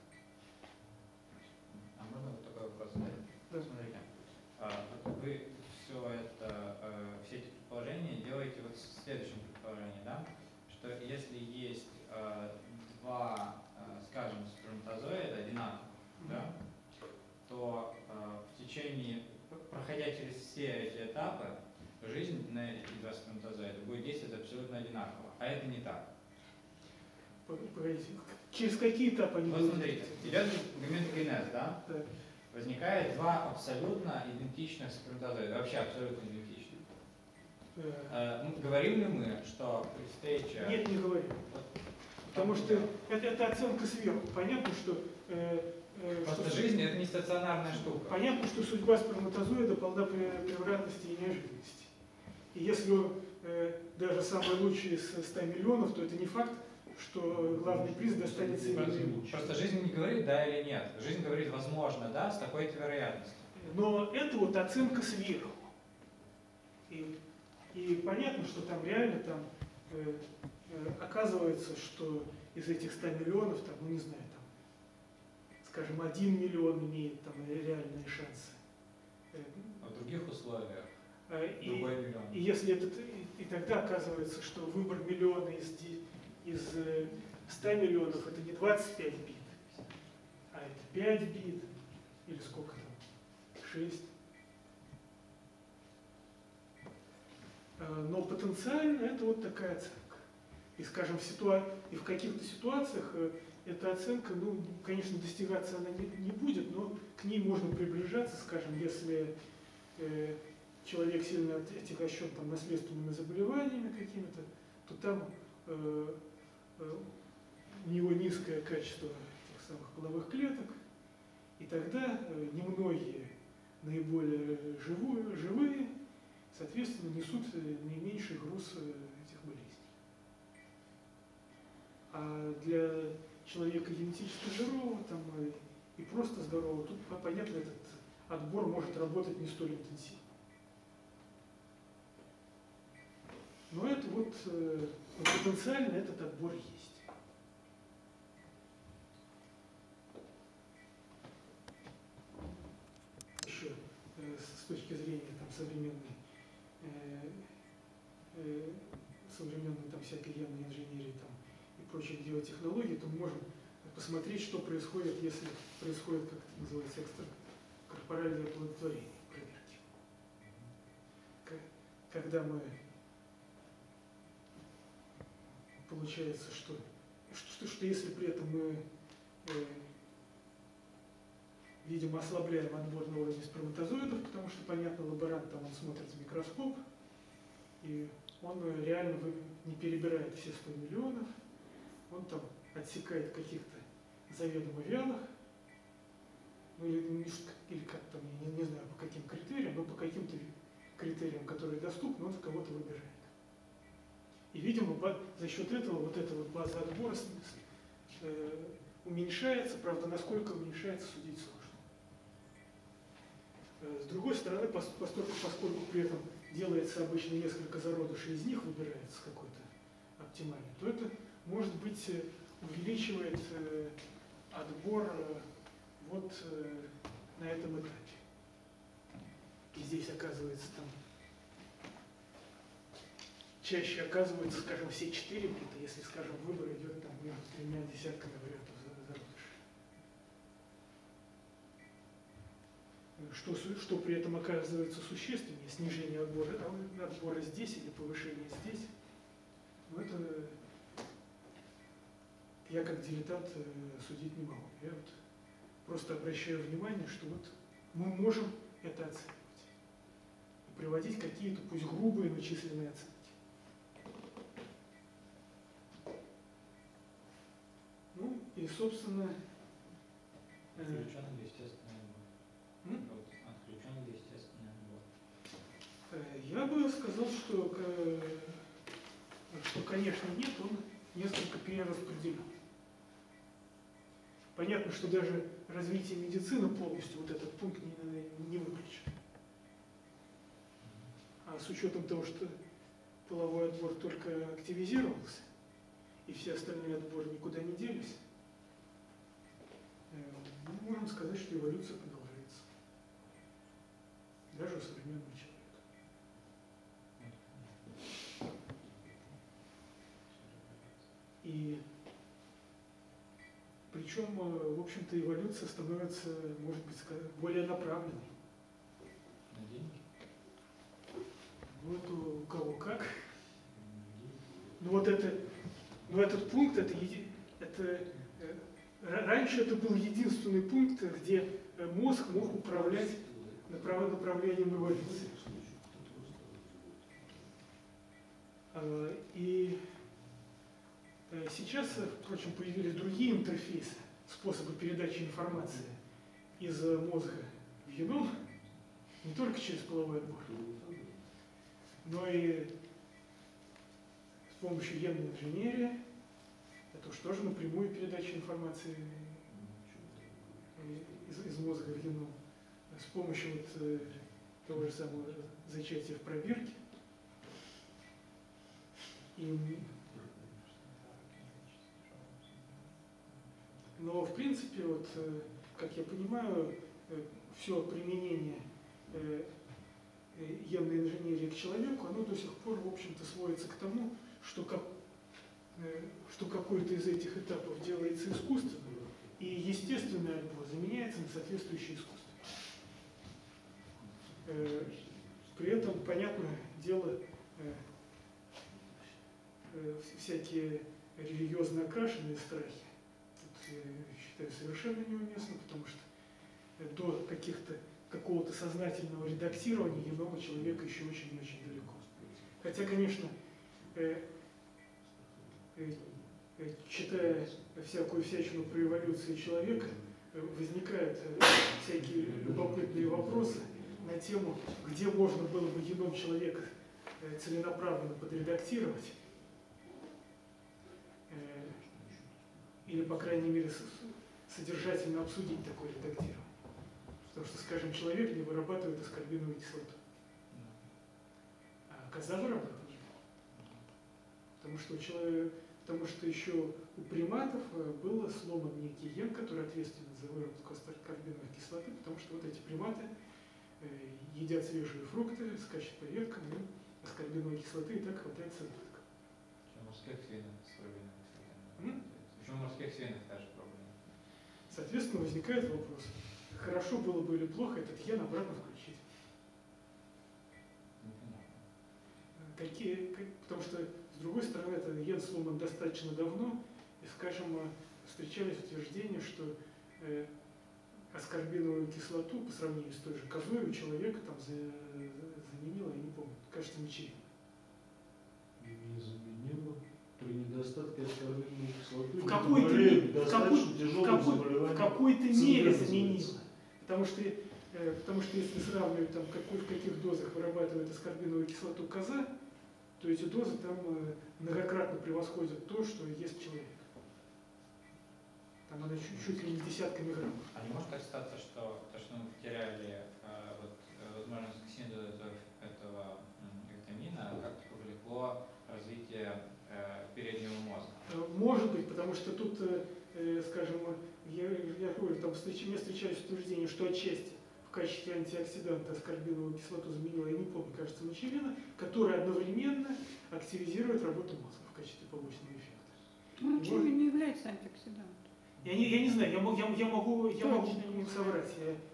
А можно вот такой вопрос задать? Да. Смотрите, вы все эти предположения делаете вот в следующем предположении, да? Что если есть два, скажем, сперматозоида одинаковых, да, то в течение, проходя через все эти этапы, жизнь на эти два сперматозоида будет действовать абсолютно одинаково. А это не так. Погодите, через какие этапы они Вот будут? смотрите, идет гаметогенез, да? Так. Возникает два абсолютно идентичных сперматозоида, вообще абсолютно идентичных. Говорим ли мы, что при встрече... Нет, не говорим. Потому что это оценка сверху. Понятно, что... Просто жизнь это не стационарная штука. Понятно, что судьба сперматозоида полна превратности и неожиданностей. И если даже самый лучший из 100 миллионов, то это не факт, что главный приз достанется именно ему. Просто жизнь не говорит да или нет. Жизнь говорит возможно, да, с такой-то вероятностью. Но это вот оценка сверху. И понятно, что там реально там оказывается, что из этих 100 миллионов, там, ну не знаю, там, скажем, 1 миллион имеет там реальные шансы. В других условиях. Другой миллион. И если и тогда оказывается, что выбор миллиона из 100 миллионов это не 25 бит, а это 5 бит, или сколько там, 6. Но потенциально это вот такая оценка. И, скажем, в каких-то ситуациях эта оценка, ну, конечно, достигаться она не будет, но к ней можно приближаться, скажем, если человек сильно отягощен там наследственными заболеваниями какими-то, то там у него низкое качество тех самых половых клеток, и тогда немногие наиболее живые, соответственно, несут наименьший груз этих болезней. А для человека генетически здорового там, и просто здорового, тут, понятно, этот отбор может работать не столь интенсивно. Но это вот потенциально этот отбор есть. Еще с точки зрения там, современной там, всякой явной инженерии там, и прочих биотехнологий, то мы можем посмотреть, что происходит, если происходит, как это называется, экстракорпоральное оплодотворение, проверки. Когда мы получается, что если при этом мы видимо, ослабляем отбор на уровне сперматозоидов, потому что, понятно, лаборант там он смотрит в микроскоп, и он реально не перебирает все 100 миллионов, он там отсекает каких-то заведомо вялых, ну или как там, я не знаю по каким критериям, но по каким-то критериям, которые доступны, он кого-то выбирает. И, видимо, за счет этого вот эта вот база отбора уменьшается, правда, насколько уменьшается, судить сложно. С другой стороны, поскольку при этом делается обычно несколько зародышей, из них выбирается какой-то оптимальный, то это, может быть, увеличивает отбор вот на этом этапе. И здесь оказывается там чаще оказываются, скажем, все 4 бита, если, скажем, выбор идет там между 3 десятками вариантов зародыша. Что при этом оказывается существеннее, снижение отбора здесь или повышение здесь, но это я как дилетант судить не могу. Я вот просто обращаю внимание, что вот мы можем это оценивать и приводить какие-то, пусть грубые, но численные оценки. Ну и, собственно, Отключен или естественный отбор? Отключен или естественный отбор? Я бы сказал, что, конечно, нет, он несколько перераспределен. Понятно, что даже развитие медицины полностью вот этот пункт не выключен. А с учетом того, что половой отбор только активизировался, и все остальные отборы никуда не делись, мы можем сказать, что эволюция продолжается. Даже у современного человека. И причем, в общем-то, эволюция становится, может быть, более направленной. На деньги? Ну, это у кого как. Ну, вот этот пункт, раньше это был единственный пункт, где мозг мог управлять направлением эволюции. И сейчас, впрочем, появились другие интерфейсы, способы передачи информации из мозга в геном, не только через половой отбор, но и с помощью генной инженерии. Это уж тоже напрямую передача информации из мозга в геном. С помощью вот того же самого зачатия в пробирке. Но, в принципе, вот, как я понимаю, все применение генной инженерии к человеку, оно до сих пор, в общем-то, сводится к тому, что какой-то из этих этапов делается искусственно, и естественный отбор заменяется на соответствующий искусственный. При этом, понятное дело, всякие религиозно окрашенные страхи, тут, я считаю, совершенно неуместно, потому что до какого-то сознательного редактирования генома человека еще очень-очень далеко. Хотя, конечно, читая всякую всячину про эволюцию человека, возникают всякие любопытные вопросы на тему, где можно было бы геном человека целенаправленно подредактировать, или, по крайней мере, содержательно обсудить такое редактирование. Потому что, скажем, человек не вырабатывает аскорбиновую кислоту, а коза вырабатывает. Потому что еще у приматов был сломан некий ген, который ответственен за выработку аскорбиновой кислоты, потому что вот эти приматы едят свежие фрукты, скачут по веткам, и аскорбиновой кислоты и так хватает с избытком. В морских свинах аскорбиновая кислота. Почему в морских свинах та же проблема? Соответственно, возникает вопрос, хорошо было бы или плохо этот ген обратно включить. Потому что, с другой стороны, этот ген сломан достаточно давно, и, скажем, встречались утверждения, что аскорбиновую кислоту по сравнению с той же козой у человека там заменила, я не помню, кажется, мочевина. Не заменила. При недостатке аскорбиновой кислоты в какой-то мере заменила. Потому что если сравнивать, там, в каких дозах вырабатывает аскорбиновую кислоту коза, то эти дозы там многократно превосходят то, что ест человек. Там она чуть ли не десятками граммов. А не может так статься, что то, что мы потеряли возможность к синтезу этого витамина, как-то повлекло развитие переднего мозга? Может быть, потому что тут, скажем, я говорю, там мне встречались утверждения, что отчасти в качестве антиоксиданта аскорбиновую кислоту заменила, я не помню, кажется, мочевина, которая одновременно активизирует работу мозга в качестве побочного эффекта. Мочевина не является антиоксидантом. Я не знаю, я могу соврать.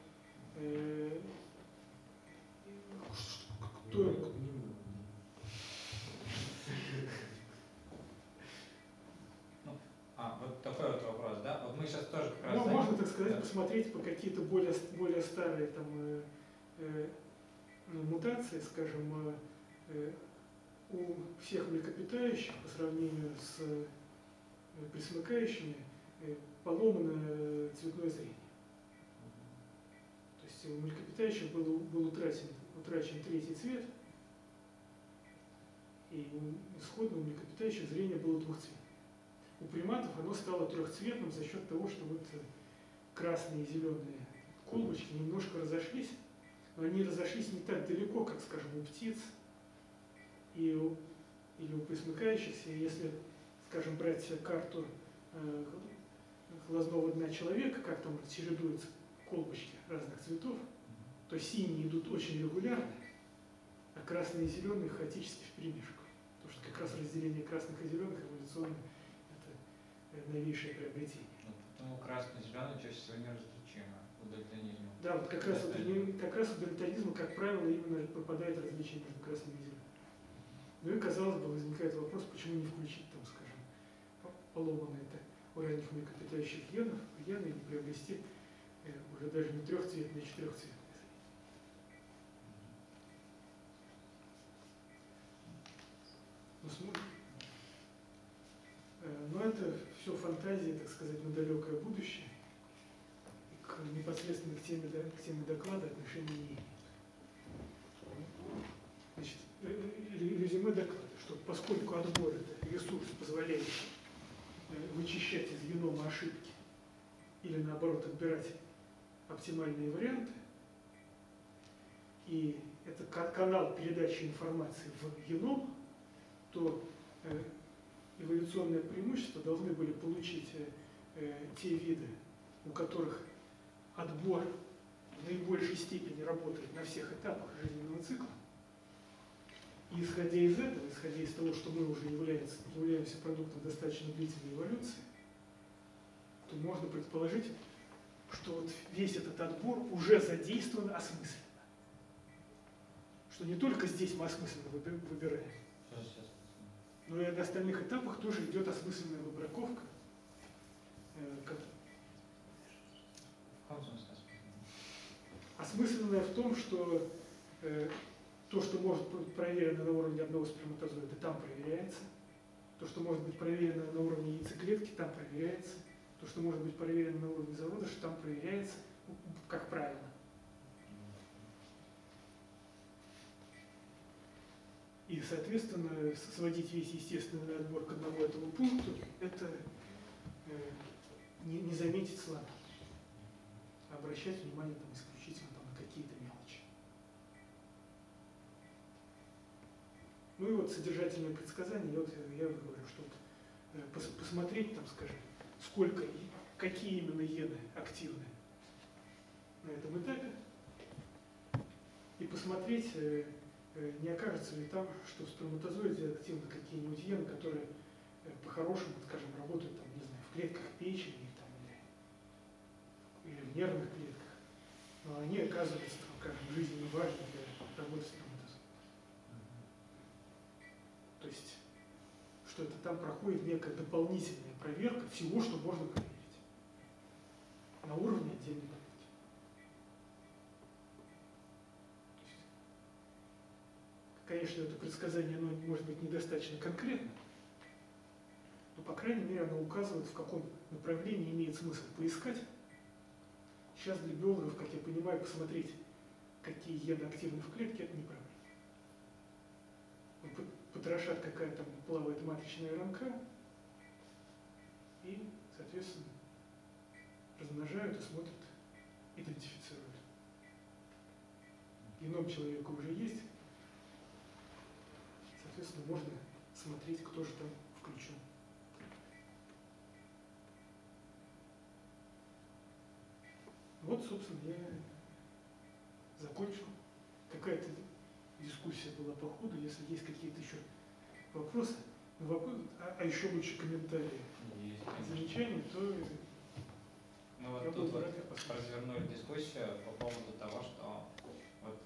Вот такой вот вопрос, да? Вот мы сейчас тоже как раз... Можно, так сказать, посмотреть по какие-то более старые там, мутации, скажем, у всех млекопитающих по сравнению с пресмыкающими поломано цветное зрение. То есть у млекопитающих был утрачен третий цвет, и исходно у млекопитающих зрение было двухцветное. У приматов оно стало трехцветным за счет того, что вот красные и зеленые колбочки немножко разошлись, но они разошлись не так далеко, как, скажем, у птиц или у пресмыкающихся. Если, скажем, брать карту глазного дна человека, как там чередуются колбочки разных цветов, то синие идут очень регулярно, а красные и зеленые хаотически вперемешку. Потому что как раз разделение красных и зеленых эволюционно это новейшее приобретение. Поэтому красно-зеленый чаще всего неразличимо у дальтонизма. Да, вот как раз у дальтонизма, как правило, именно пропадает различие между красным и зеленым. Ну и, казалось бы, возникает вопрос, почему не включить, там, скажем, поломанное это у ранних млекопитающих гены и не приобрести уже даже не трехцветное, а четырехцветное. Но это все фантазии, так сказать, на далекое будущее. И непосредственно к теме доклада отношения не имеет. Значит, резюме доклада, что поскольку отбор – это ресурс, позволяющий вычищать из генома ошибки или, наоборот, отбирать оптимальные варианты, и это канал передачи информации в геном, то эволюционное преимущество должны были получить те виды, у которых отбор в наибольшей степени работает на всех этапах жизненного цикла. И исходя из этого, исходя из того, что мы уже являемся продуктом достаточно длительной эволюции, то можно предположить, что вот весь этот отбор уже задействован осмысленно. Что не только здесь мы осмысленно выбираем, но и на остальных этапах тоже идет осмысленная выбраковка. Осмысленная в том, что то, что может быть проверено на уровне одного сперматозоида, там проверяется. То, что может быть проверено на уровне яйцеклетки, там проверяется. То, что может быть проверено на уровне зародыша, там проверяется, как правильно. И, соответственно, сводить весь естественный отбор к одному этому пункту, это не заметить слабо. Обращать внимание там, исключительно там, на какие-то мелочи. Ну и вот содержательное предсказание, я вот говорю, что посмотреть, там, скажем, сколько и какие именно гены активны на этом этапе, и посмотреть, не окажется ли там, что в сперматозоиде активны какие-нибудь гены, которые по-хорошему, скажем, работают там, не знаю, в клетках печени там, или в нервных клетках, но они оказываются, там, скажем, жизненно важны для работы сперматозоида. То есть, что это там проходит некая дополнительная проверка всего, что можно проверить на уровне отдельной клетки. Конечно, это предсказание, оно может быть недостаточно конкретно, но, по крайней мере, оно указывает, в каком направлении имеет смысл поискать. Сейчас для биологов, как я понимаю, посмотреть, какие гены активны в клетке, это не проблема. Потрошат, какая там плавает матричная РНК, и, соответственно, размножают и смотрят, идентифицируют. Геном человека уже есть, соответственно, можно смотреть, кто же там включен. Вот, собственно, я закончил. Какая-то дискуссия была по ходу. Если есть какие-то еще вопросы, а еще лучше комментарии, замечания, то ну вот тут вот развернули дискуссию по поводу того, что вот,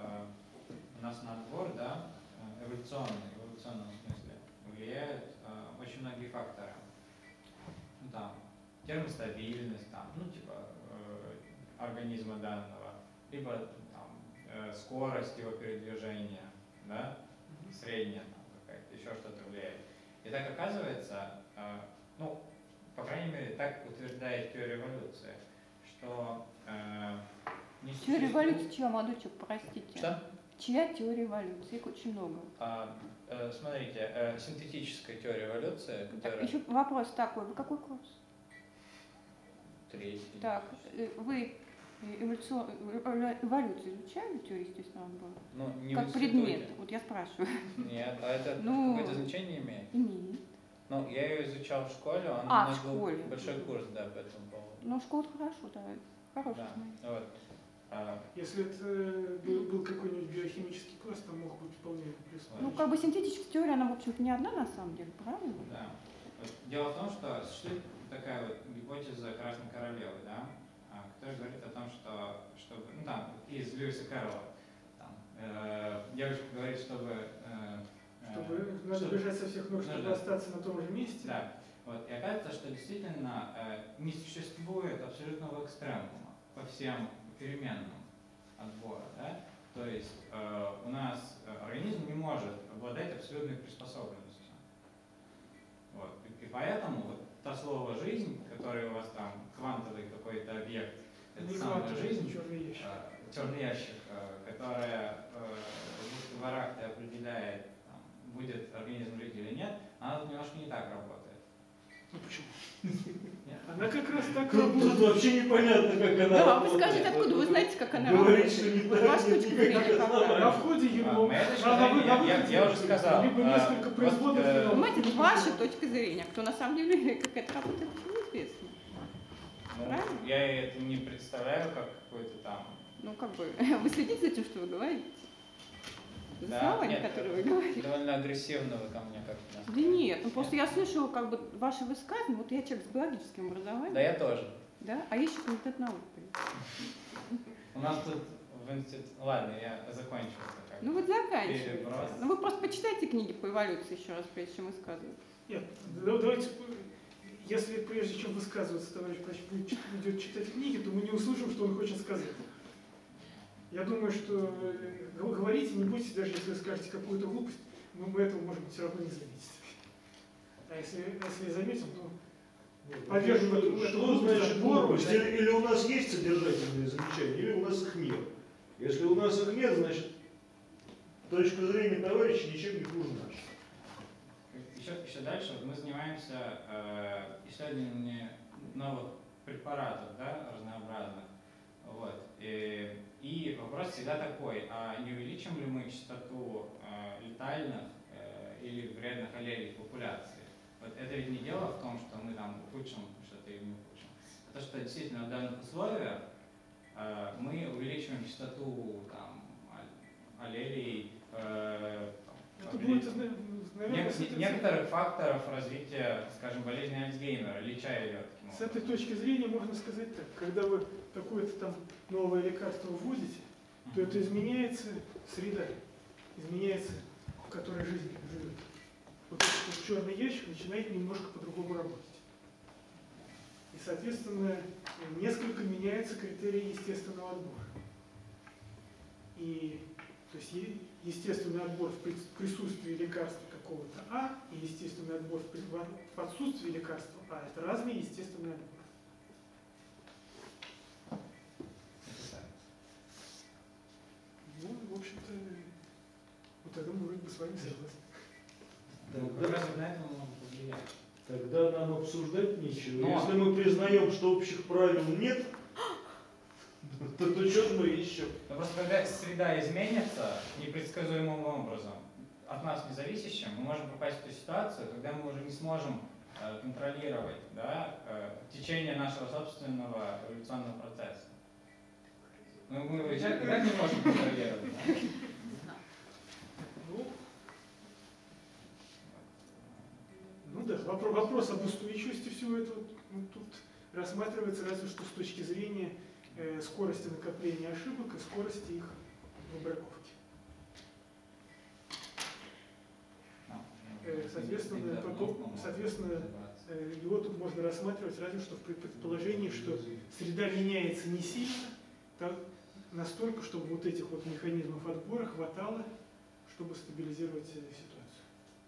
у нас на отбор, да, в эволюционном смысле влияют очень многие факторы. Ну, там, термостабильность, там, ну, типа, организма данного, либо там, скорость его передвижения, да, средняя там, какая-то, еще что-то влияет. И так оказывается, ну, по крайней мере, так утверждает теория эволюции, что не Теория эволюции чья, молодочек, простите? Что? Чья теория эволюции? Их очень много. Смотрите, синтетическая теория эволюции, которая... Так, еще вопрос такой, вы какой курс? Третий. Так, вы эволюцию изучали, теорию естественного отбора? Ну, не как предмет, вот я спрашиваю. Нет, а это Ну, какое-то значение имеет? Имеет. Ну, я ее изучал в школе, у в нас был школе. большой курс, да, по этому поводу. Ну, школа хорошо, да, хороший Да, знает. вот. если это был какой-нибудь биохимический класс, там мог быть вполне присутствовать. Ну, как бы синтетическая теория, она, в общем-то, не одна на самом деле, правильно? Да. Вот дело в том, что существует такая вот гипотеза Красной Королевы, да, которая говорит о том, что ну, там, из Льюиса Кэрролла, девушка говорит, чтобы надо бежать со всех ног, чтобы нужно остаться на том же месте. Да. Вот. И оказывается, что действительно не существует абсолютного экстремума по всем переменным отбора. Да? То есть у нас организм не может обладать абсолютной приспособленностью. Вот. И поэтому вот то слово «жизнь», которое у вас там квантовый какой-то объект, это Не самая квантовый, жизнь, черный ящик. которая в Варахте определяет, там, будет организм жить или нет, она тут немножко не так работает. Ну почему? Нет? Она как раз так Тут работает. вообще непонятно, как она Да, работает. вы скажите, откуда вы знаете, как она Говорит, работает? что не Вот ваша знает точка зрения никаких какая? На оснований. входе геном, Моя точка на зрения, выходе я уже сказал. либо несколько Вот, производных геномов. Понимаете, это ваша точка зрения. Кто на самом деле, как это работает, неизвестно. Ну, Правильно? я это не представляю как какой-то там Ну, как бы, вы следите за тем, что вы говорите? За Да, словами, нет, которые вы говорите? довольно агрессивно вы ко мне как-то. Да нет, ну просто я слышу как бы ваши высказывания, вот я человек с биологическим образованием, Да, я тоже. да, а я еще комитет наук. У нас тут в институте... Ладно, я закончил. это как Ну вот заканчивайте. переброс. Ну вы просто почитайте книги по эволюции еще раз, прежде чем высказывать. Нет, давайте, если прежде чем высказываться товарищ врач идет читать книги, то мы не услышим, что он хочет сказать. Я думаю, что говорите, не будете, даже если вы скажете какую-то глупость, мы этого можем все равно не заметить. А если заметим, то подвержу эту Что значит забору, глупость? Или у нас есть содержательные замечания, или у нас их нет. Если у нас их нет, значит, точка зрения товарища ничем не хуже нашей. Еще дальше вот мы занимаемся исследованиями новых препаратов, да, разнообразных. Вот. И вопрос всегда такой, а не увеличим ли мы частоту летальных или вредных аллелей в популяции? Вот это ведь не дело в том, что мы там ухудшим что-то или не ухудшим. А то, что действительно в данных условиях мы увеличиваем частоту там, аллелей, это будет, наверное, некоторых факторов развития, скажем, болезни Альцгеймера, леча ее таким с образом. этой точки зрения можно сказать так, когда вы какое-то там новое лекарство вводите, то это изменяется среда, изменяется, в которой жизнь живет. Вот этот черный ящик начинает немножко по-другому работать. И, соответственно, несколько меняются критерии естественного отбора. И, то есть, естественный отбор в присутствии лекарства какого-то А и естественный отбор в отсутствии лекарства А – это разные естественные отборы. Ну, в общем-то, вот это мы вроде бы с вами согласны. Как раз на это мы можем повлиять. Тогда нам обсуждать нечего. Но- Если мы признаем, что общих правил нет, то что мы ищем? Но просто когда среда изменится непредсказуемым образом, от нас независящим, мы можем попасть в ту ситуацию, когда мы уже не сможем контролировать, да, течение нашего собственного эволюционного процесса. Мы его никак не можем контролировать. Да? Ну да, вопрос об устойчивости всего этого тут рассматривается разве что с точки зрения скорости накопления ошибок и скорости их выбраковки. Соответственно, его тут можно рассматривать разве что при предположении, что среда меняется не сильно, так, настолько, чтобы вот этих вот механизмов отбора хватало, чтобы стабилизировать ситуацию.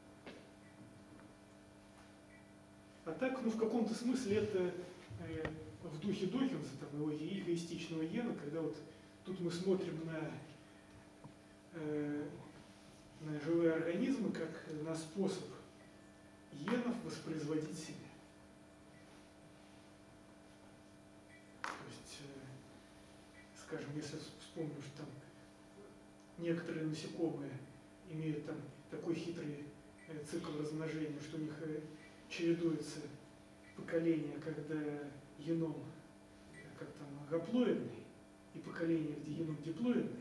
А так, ну в каком-то смысле это в духе Докинса, там, его эгоистичного Йена, когда вот тут мы смотрим на живые организмы как на способ генов воспроизводить себя. То есть, скажем, если вспомним, что там некоторые насекомые имеют там такой хитрый цикл размножения, что у них чередуется поколение, когда геном как там гаплоидный, и поколение, где геном диплоидный,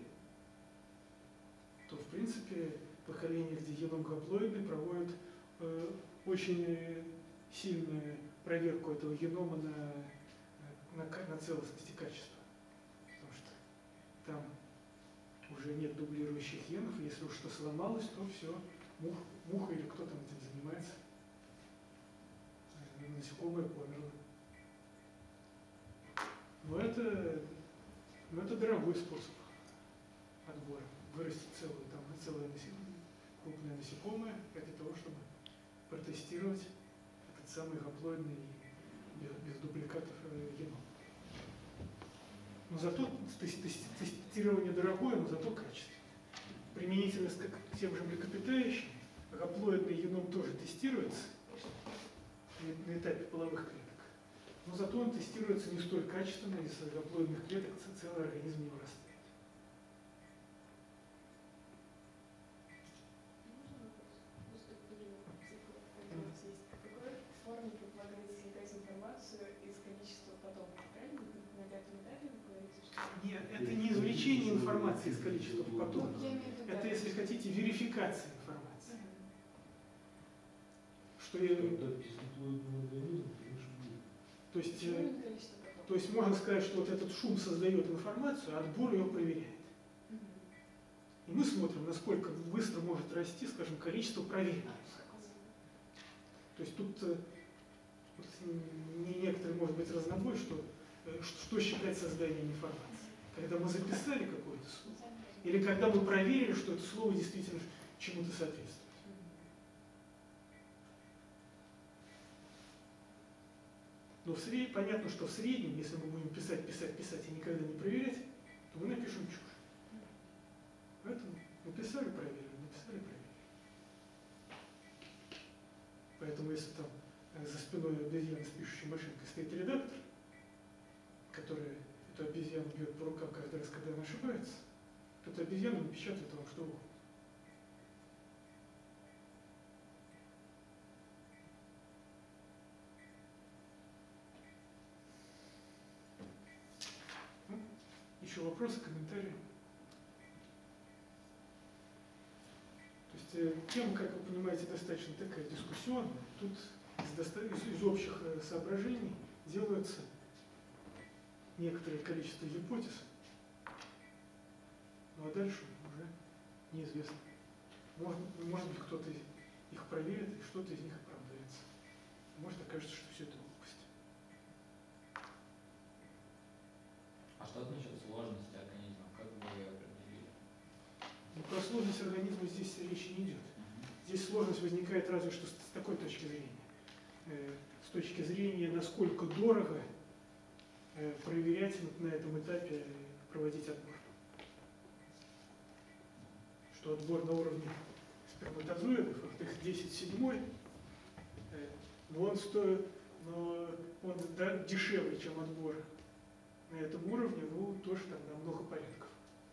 то в принципе поколение, где геном гаплоидный, проводит очень сильную проверку этого генома на целостность и качество. Потому что там уже нет дублирующих генов, и если уж что сломалось, то все, муха или кто там этим занимается, насекомое померло. Но это дорогой способ отбора. Вырастить целое крупное насекомое для того, чтобы протестировать этот самый гаплоидный без дубликатов геном. Но зато тестирование дорогое, но зато качественное. Применительно к тем же млекопитающим гаплоидный геном тоже тестируется на этапе половых клеток. Но зато он тестируется не столь качественно, из гаплоидных клеток целый организм не вырастает. Нет, это не извлечение извлечение информации из количества потоков. Я имею в виду, Это, да. если хотите, верификация информации. Что я, Когда диплоидный организм, конечно, будет. то есть, Почему именно количество потоков? то есть можно сказать, что вот этот шум создает информацию, а отбор ее проверяет. Мгм. И мы смотрим, насколько быстро может расти, скажем, количество проверенных. То есть тут вот, не некоторые, может быть, разнобой, что считать созданием информации. Когда мы записали какое-то слово, или когда мы проверили, что это слово действительно чему-то соответствует. Но понятно, что в среднем, если мы будем писать и никогда не проверять, то мы напишем чушь. Поэтому написали, проверили, написали, проверили. Поэтому если там за спиной обезьяны с пишущей машинкой стоит редактор, который эту обезьяну бьет по рукам каждый раз, когда она ошибается, то эта обезьяна напечатает вам что угодно. Еще вопросы, комментарии? То есть тема, как вы понимаете, достаточно такая дискуссионная. Тут из общих соображений делается некоторое количество гипотез, ну а дальше уже неизвестно. Может быть, кто-то их проверит, и что-то из них оправдается. Может, окажется, что все это глупость. А что насчет сложности организма? Как бы вы ее определили? Но про сложность организма здесь речи не идет. Здесь сложность возникает разве что с такой точки зрения. С точки зрения, насколько дорого проверять на этом этапе, проводить отбор. Что отбор на уровне сперматозоидов, вот их 10/7, но он стоит, но он дешевле, чем отбор на этом уровне, ну тоже там на много порядков.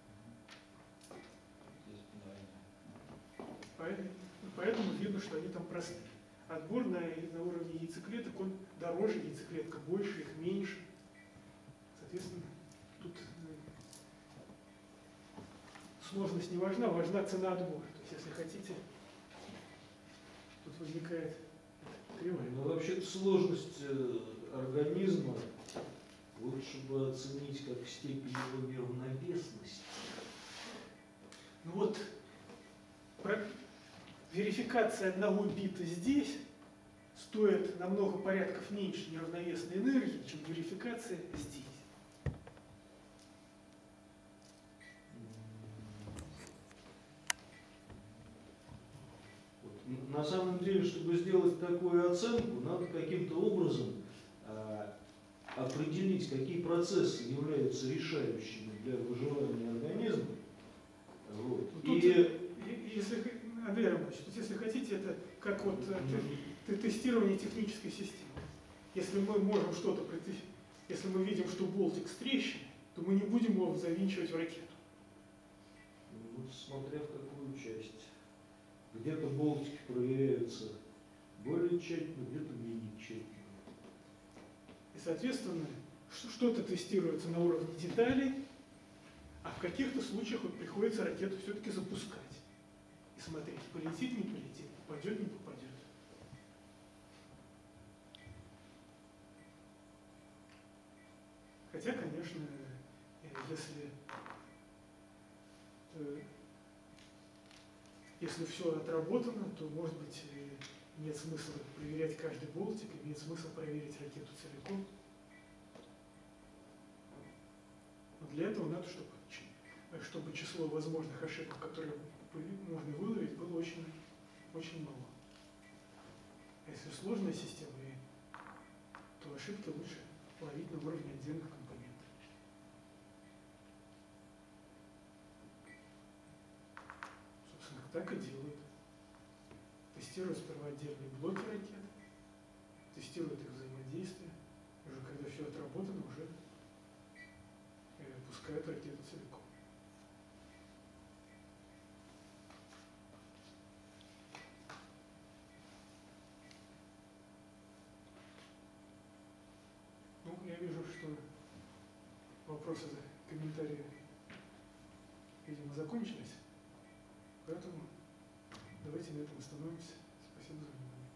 Здесь удвоение. Поэтому видно, что они там простые. Отбор на уровне яйцеклеток, он дороже, яйцеклетка больше, их меньше. Соответственно, тут сложность не важна, важна цена отбора. То есть, если хотите, тут возникает кривая. Ну, вообще сложность организма лучше бы оценить как степень его неравновесности. Ну вот, верификация одного бита здесь стоит намного порядков меньше неравновесной энергии, чем верификация здесь. Вот. На самом деле, чтобы сделать такую оценку, надо каким-то образом определить, какие процессы являются решающими для выживания организма. Вот. Тут, если, Андрей Романович, если хотите, это как вот тестирование технической системы. Если мы можем что-то если мы видим, что болтик с трещиной, то мы не будем его завинчивать в ракету. Ну, смотря в какую часть. Где-то болтики проверяются более тщательно, где-то менее тщательно. И, соответственно, что-то тестируется на уровне деталей, а в каких-то случаях вот приходится ракету все-таки запускать. И смотреть, полетит, не полетит, попадет, не попадет. Хотя, конечно, если все отработано, то, может быть, нет смысла проверять каждый болтик, имеет смысл проверить ракету целиком. Но для этого надо, чтобы число возможных ошибок, которые можно выловить, было очень, очень мало. А если сложная система, то ошибки лучше ловить на уровне отдельных компонентов. Собственно, так и делают. Тестируют сперва отдельные блоки ракет, тестируют их взаимодействие, и уже когда все отработано, уже пускают ракету целиком. Ну, я вижу, что вопросы, комментарии она закончилась. Поэтому давайте на этом остановимся. Спасибо за внимание.